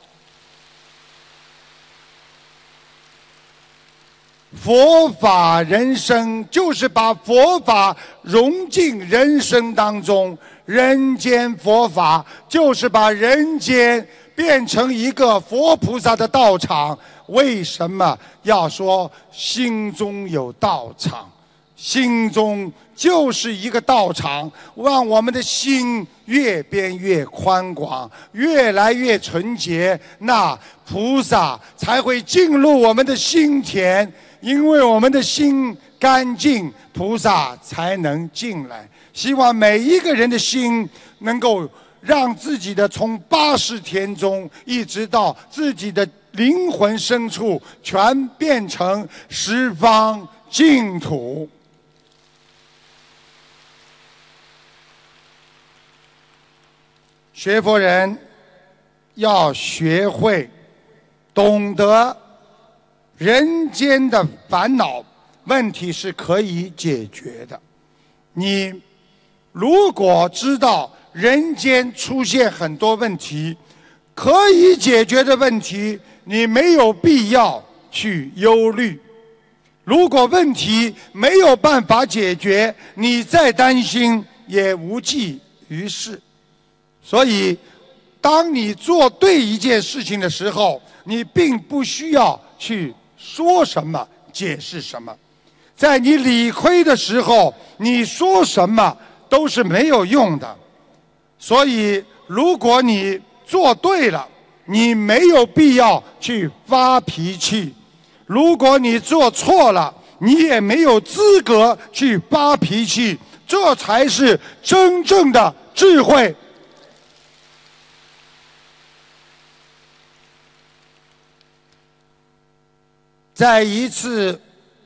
Speaker 2: 佛法人生就是把佛法融进人生当中，人间佛法就是把人间变成一个佛菩萨的道场。为什么要说心中有道场？心中就是一个道场，让我们的心越变越宽广，越来越纯洁，那菩萨才会进入我们的心田。因为我们的心干净，菩萨才能进来。希望每一个人的心能够让自己的从80田中一直到自己的灵魂深处，全变成十方净土。学佛人要学会懂得人间的烦恼问题是可以解决的。你如果知道人间出现很多问题，可以解决的问题，你没有必要去忧虑。如果问题没有办法解决，你再担心也无济于事。所以当你做对一件事情的时候，你并不需要去说什么解释什么。在你理亏的时候，你说什么都是没有用的。所以如果你做对了，你没有必要去发脾气；如果你做错了，你也没有资格去发脾气。这才是真正的智慧。在一次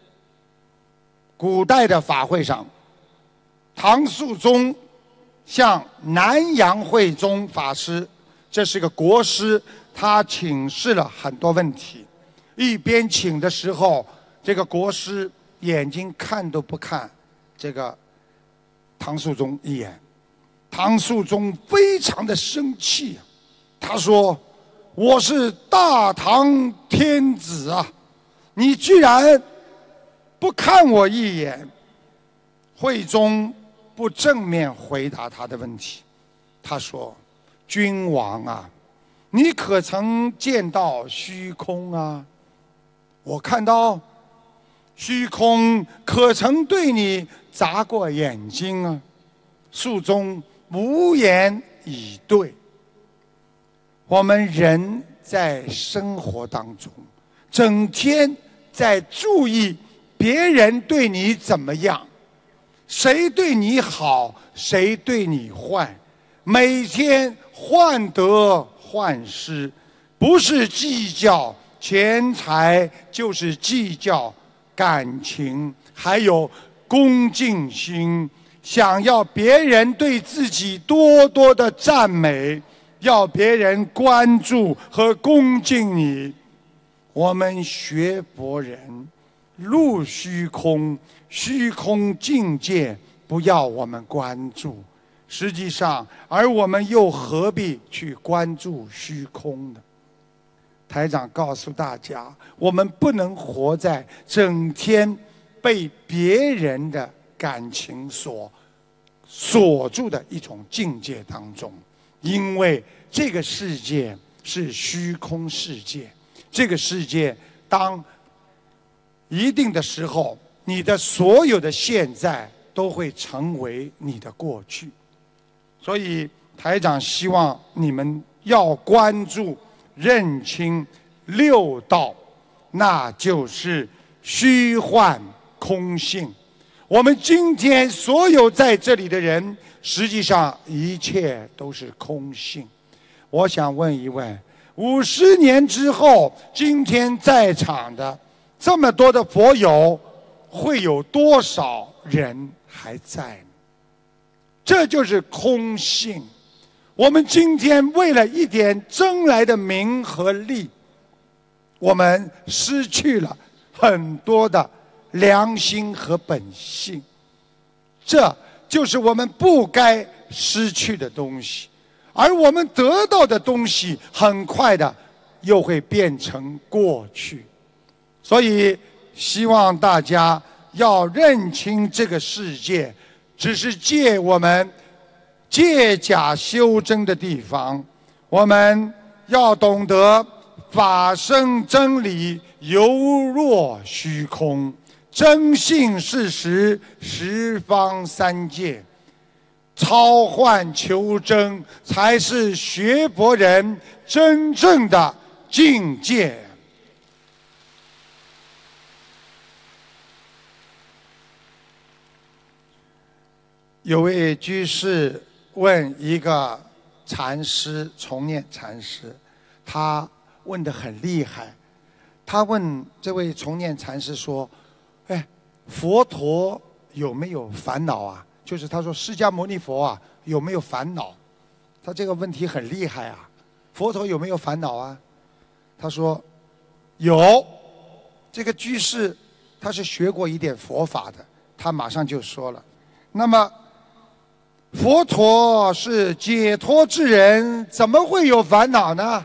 Speaker 2: 古代的法会上，唐肃宗向南阳慧宗法师，这是个国师，他请示了很多问题。一边请的时候，这个国师眼睛看都不看这个唐肃宗一眼。唐肃宗非常的生气，他说：“我是大唐天子啊！你居然不看我一眼。”慧宗不正面回答他的问题，他说：“君王啊，你可曾见到虚空啊？我看到虚空，可曾对你眨过眼睛啊？”肃宗无言以对。我们人在生活当中，整天在注意别人对你怎么样，谁对你好，谁对你坏。 每天患得患失，不是计较钱财，就是计较感情，还有恭敬心，想要别人对自己多多的赞美，要别人关注和恭敬你。我们学佛人入虚空，虚空境界不要我们关注。实际上，而我们又何必去关注虚空呢？台长告诉大家，我们不能活在整天被别人的感情所锁住的一种境界当中，因为这个世界是虚空世界。这个世界当一定的时候，你的所有的现在都会成为你的过去。所以台长希望你们要关注认清六道，那就是虚幻空性。我们今天所有在这里的人，实际上一切都是空性。我想问一问，50年之后，今天在场的这么多的佛友，会有多少人还在呢？这就是空性。我们今天为了一点争来的名和利，我们失去了很多的良心和本性，这就是我们不该失去的东西。而我们得到的东西，很快的又会变成过去。所以希望大家要认清这个世界只是我们借假修真的地方。我们要懂得法生真理犹若虚空，真性事实十方三界，超幻求真才是学佛人真正的境界。有位居士问一个禅师，重念禅师，他问得很厉害。他问这位重念禅师说：“哎，佛陀有没有烦恼啊？就是他说释迦牟尼佛啊有没有烦恼？”他这个问题很厉害啊，佛陀有没有烦恼啊？他说有。这个居士他是学过一点佛法的，他马上就说了：“那么佛陀是解脱之人，怎么会有烦恼呢？”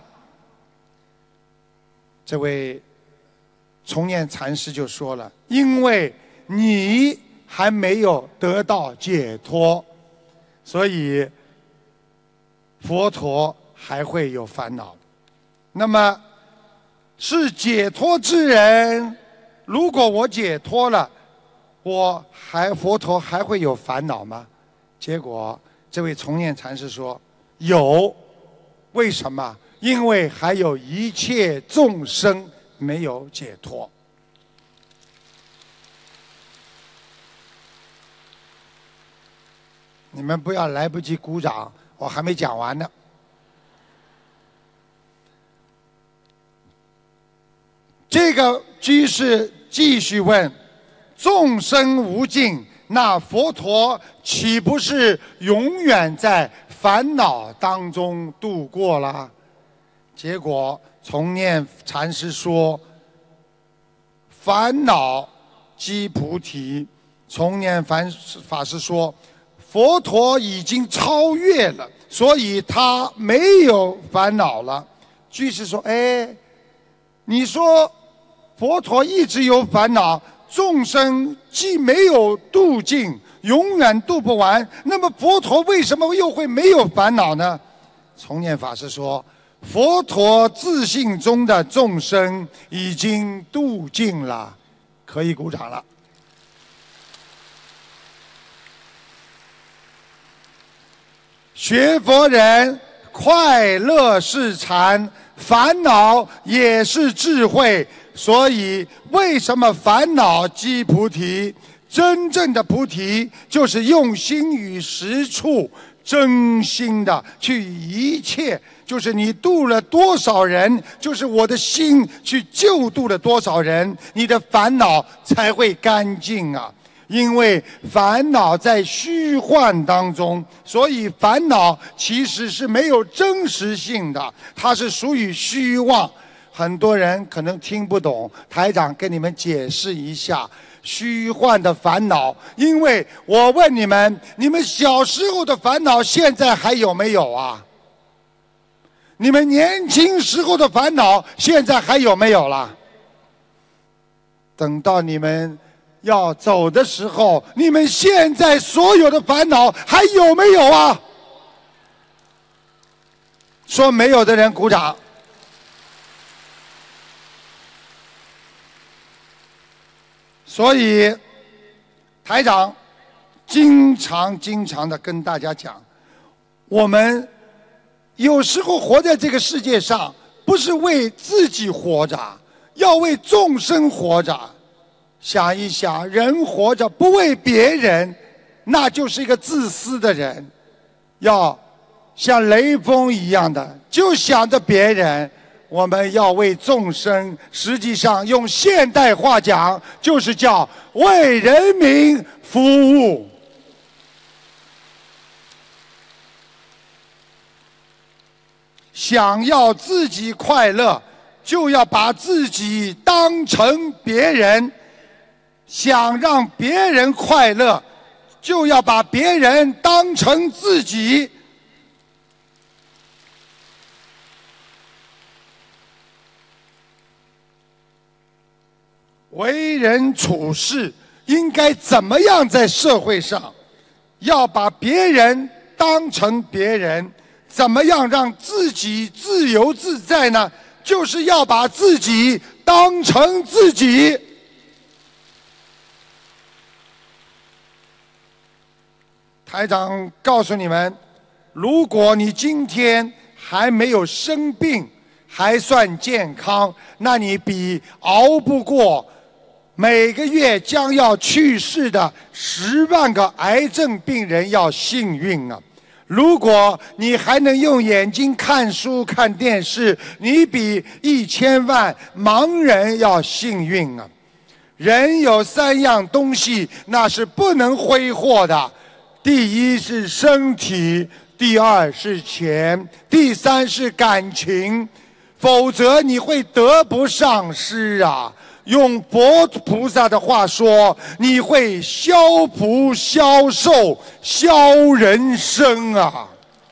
Speaker 2: 这位重念禅师就说了：“因为你还没有得到解脱，所以佛陀还会有烦恼。那么是解脱之人，如果我解脱了，佛陀还会有烦恼吗？”结果这位重念禅师说：“有。为什么？因为还有一切众生没有解脱。”你们不要来不及鼓掌，我还没讲完呢。这个居士继续问：“众生无尽，那佛陀岂不是永远在烦恼当中度过了？”结果重念禅师说：“烦恼即菩提。”重念法师说：“佛陀已经超越了，所以他没有烦恼了。”居士说：“哎，你说佛陀一直有烦恼，众生既没有度尽，永远度不完，那么佛陀为什么又会没有烦恼呢？”重念法师说：“佛陀自性中的众生已经度尽了。”可以鼓掌了。学佛人快乐是禅，烦恼也是智慧。所以为什么烦恼即菩提？真正的菩提就是用心于实处， 真心的去一切，就是你度了多少人，就是我的心去救度了多少人，你的烦恼才会干净啊。因为烦恼在虚幻当中，所以烦恼其实是没有真实性的，它是属于虚妄。很多人可能听不懂，台长跟你们解释一下虚幻的烦恼。因为我问你们，你们小时候的烦恼现在还有没有啊？你们年轻时候的烦恼现在还有没有了？等到你们要走的时候，你们现在所有的烦恼还有没有啊？说没有的人鼓掌。所以台长经常的跟大家讲，我们有时候活在这个世界上，不是为自己活着，要为众生活着。想一想，人活着不为别人，那就是一个自私的人。要像雷锋一样的，就想着别人。我们要为众生，实际上用现代话讲，就是叫为人民服务。想要自己快乐，就要把自己当成别人；想让别人快乐，就要把别人当成自己。为人处事应该怎么样在社会上？要把别人当成别人，怎么样让自己自由自在呢？就是要把自己当成自己。台长告诉你们，如果你今天还没有生病，还算健康，那你比熬不过每个月将要去世的10万个癌症病人要幸运啊！如果你还能用眼睛看书看电视，你比1000万盲人要幸运啊！人有3样东西，那是不能挥霍的，第一是身体，第二是钱，第三是感情，否则你会得不偿失啊！用佛菩萨的话说，你会消福消寿消人生啊！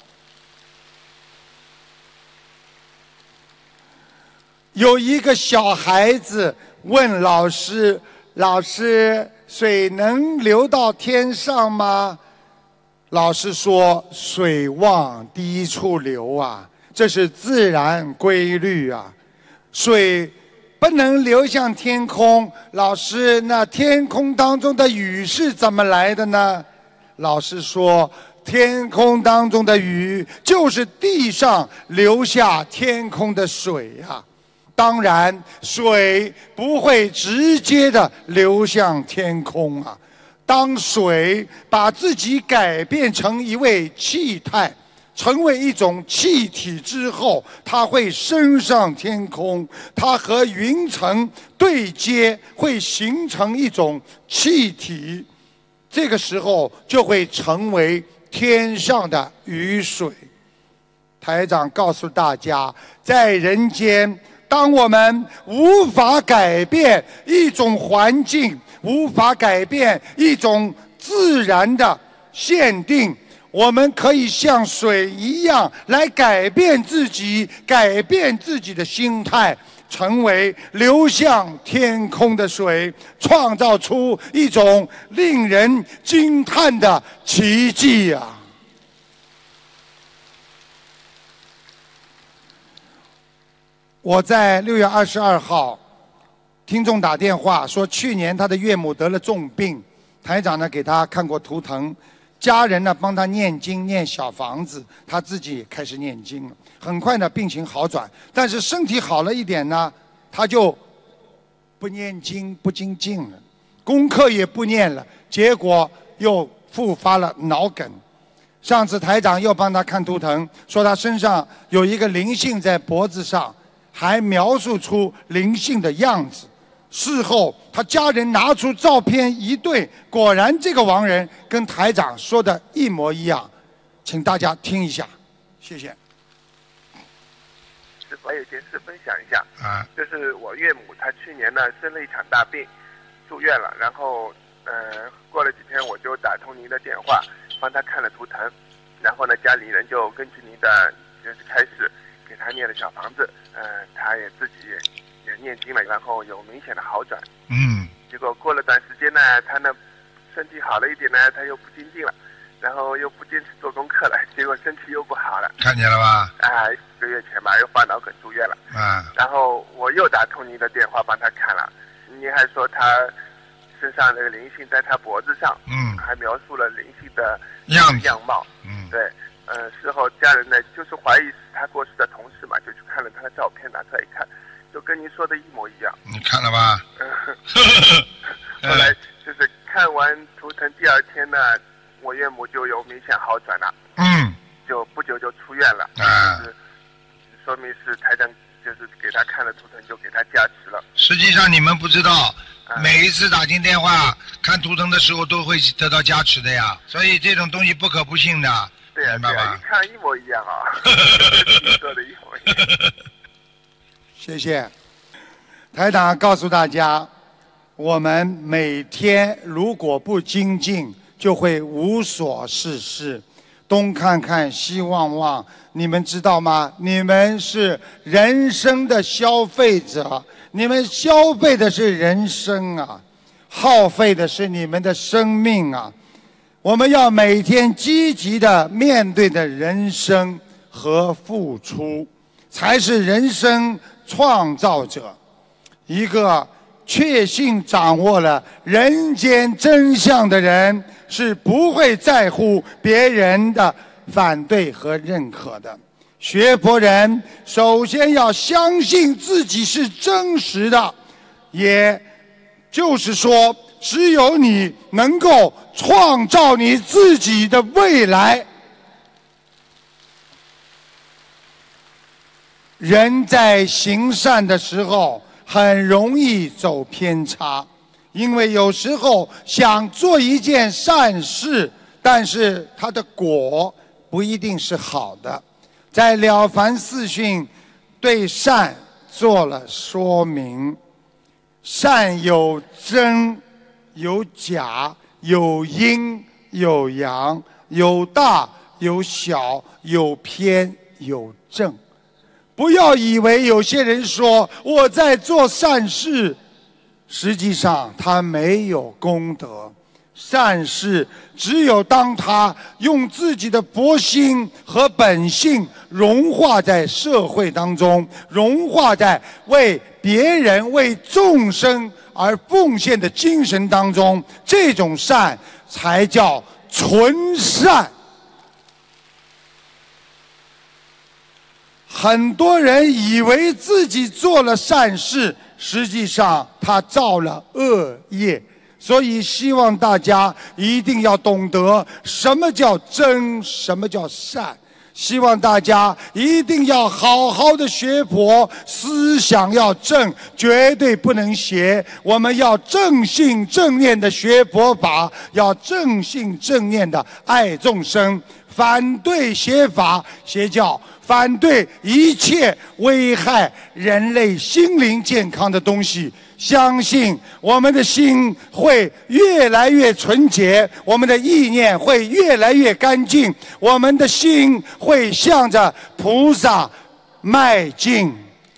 Speaker 2: 有一个小孩子问老师：“老师，水能流到天上吗？”老师说：“水往低处流啊，这是自然规律啊，水不能流向天空。”老师，那天空当中的雨是怎么来的呢？老师说，天空当中的雨就是地上流下天空的水啊。当然，水不会直接的流向天空啊。当水把自己改变成一位气态，成为一种气体之后，它会升上天空，它和云层对接，会形成一种气体，这个时候就会成为天上的雨水。台长告诉大家，在人间，当我们无法改变一种环境，无法改变一种自然的限定，我们可以像水一样来改变自己，改变自己的心态，成为流向天空的水，创造出一种令人惊叹的奇迹啊！我在6月22号，听众打电话说，去年他的岳母得了重病，台长呢给他看过图腾，家人呢帮他念经念小房子，他自己也开始念经了。很快呢病情好转，但是身体好了一点呢，他就不念经不精进了，功课也不念了，结果又复发了脑梗。 上次台长又帮他看图腾，说他身上有一个灵性在脖子上，还描述出灵性的样子。事后他家人拿出照片一对，果然这个亡人跟台长说的一模一样。请大家听一下，谢谢。
Speaker 4: 师傅，还有件事分享一下啊，就是我岳母她去年呢生了一场大病，住院了，然后过了几天我就打通您的电话，帮她看了图腾，然后呢家里人就根据您的就是开始给她念了小房子，她也自己也念经了，然后有明显的好转。结果过了段时间呢，她呢身体好了一点呢，她又不精进了，然后又不坚持做功课了，结果身体又不好了。
Speaker 5: 看见了吧？
Speaker 4: 1个月前吧，又发脑梗住院了。然后我又打通您的电话帮她看了，您还说她身上那个灵性在她脖子上，还描述了灵性的样貌。对，事后家人呢就是怀疑是她过世的同事嘛，就去看了她的照片，拿出来一看，就跟您说的一模一样。
Speaker 5: 你看了吧？
Speaker 4: 后来就是看完图腾第2天呢，我岳母就有明显好转了。就不久就出院了。就是说明是台长就是给他看了图腾，就给他加持了。
Speaker 5: 实际上你们不知道，每一次打进电话看图腾的时候都会得到加持的呀，所以这种东西不可不信的。
Speaker 4: 对呀，对呀，一看一模一样啊，你说的一模一样。
Speaker 2: 谢谢。台长告诉大家，我们每天如果不精进，就会无所事事。东看看西望望，你们知道吗？你们是人生的消费者，你们消费的是人生啊，耗费的是你们的生命啊。我们要每天积极的面对的人生和付出，才是人生创造者。一个确信掌握了人间真相的人，是不会在乎别人的反对和认可的。学佛人首先要相信自己是真实的，也就是说，只有你能够创造你自己的未来。人在行善的时候很容易走偏差，因为有时候想做一件善事，但是它的果不一定是好的。在《了凡四训》对善做了说明，善有真有假，有阴有阳，有大有小，有偏有正。不要以为有些人说我在做善事，实际上他没有功德。善事只有当他用自己的佛心和本性融化在社会当中，融化在为别人为众生而奉献的精神当中，这种善才叫纯善。很多人以为自己做了善事，实际上他造了恶业。所以希望大家一定要懂得什么叫真，什么叫善。希望大家一定要好好的学佛，思想要正，绝对不能邪。我们要正信正念的学佛法，要正信正念的爱众生，反对邪法邪教，反对一切危害人类心灵健康的东西。相信我们的心会越来越纯洁，我们的意念会越来越干净，我们的心会向着菩萨迈进。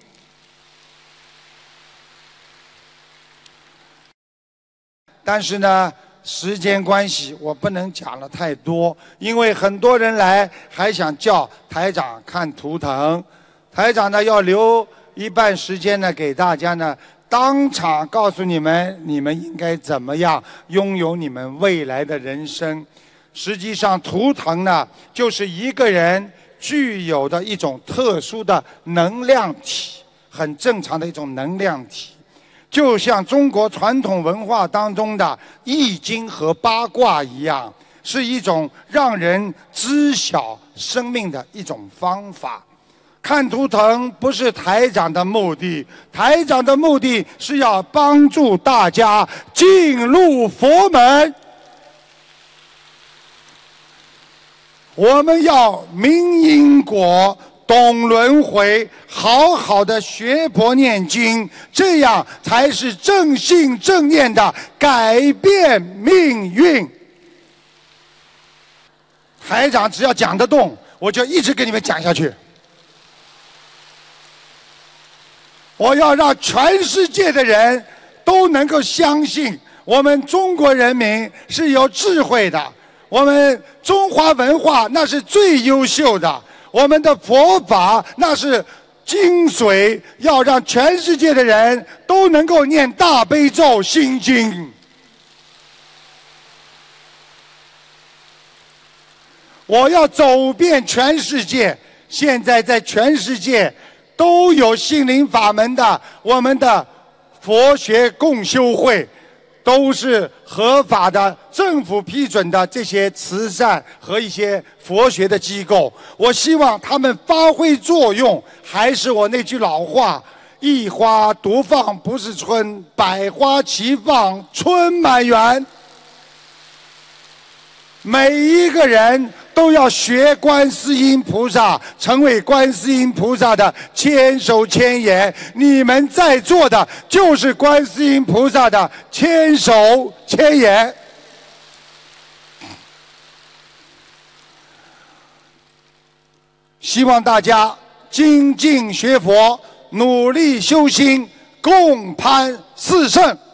Speaker 2: 但是呢，时间关系我不能讲了太多，因为很多人来还想叫台长看图腾，台长呢要留一半时间呢给大家呢当场告诉你们，你们应该怎么样拥有你们未来的人生。实际上图腾呢就是一个人具有的一种特殊的能量体，很正常的一种能量体，就像中国传统文化当中的易经和八卦一样， 是一种让人知晓生命的一种方法。看图腾不是台长的目的，台长的目的是要帮助大家进入佛门。我们要明因果，懂轮回，好好的学佛念经，这样才是正信正念的改变命运。台长只要讲得动，我就一直给你们讲下去。我要让全世界的人都能够相信，我们中国人民是有智慧的，我们中华文化那是最优秀的，我们的佛法那是精髓，要让全世界的人都能够念大悲咒心经。我要走遍全世界，现在在全世界都有心灵法门的，我们的佛学共修会都是合法的，政府批准的这些慈善和一些佛学的机构，我希望他们发挥作用。还是我那句老话，一花独放不是春，百花齐放春满园。每一个人都要学观世音菩萨，成为观世音菩萨的千手千眼。你们在座的就是观世音菩萨的千手千眼。希望大家精进学佛，努力修心，共攀四圣。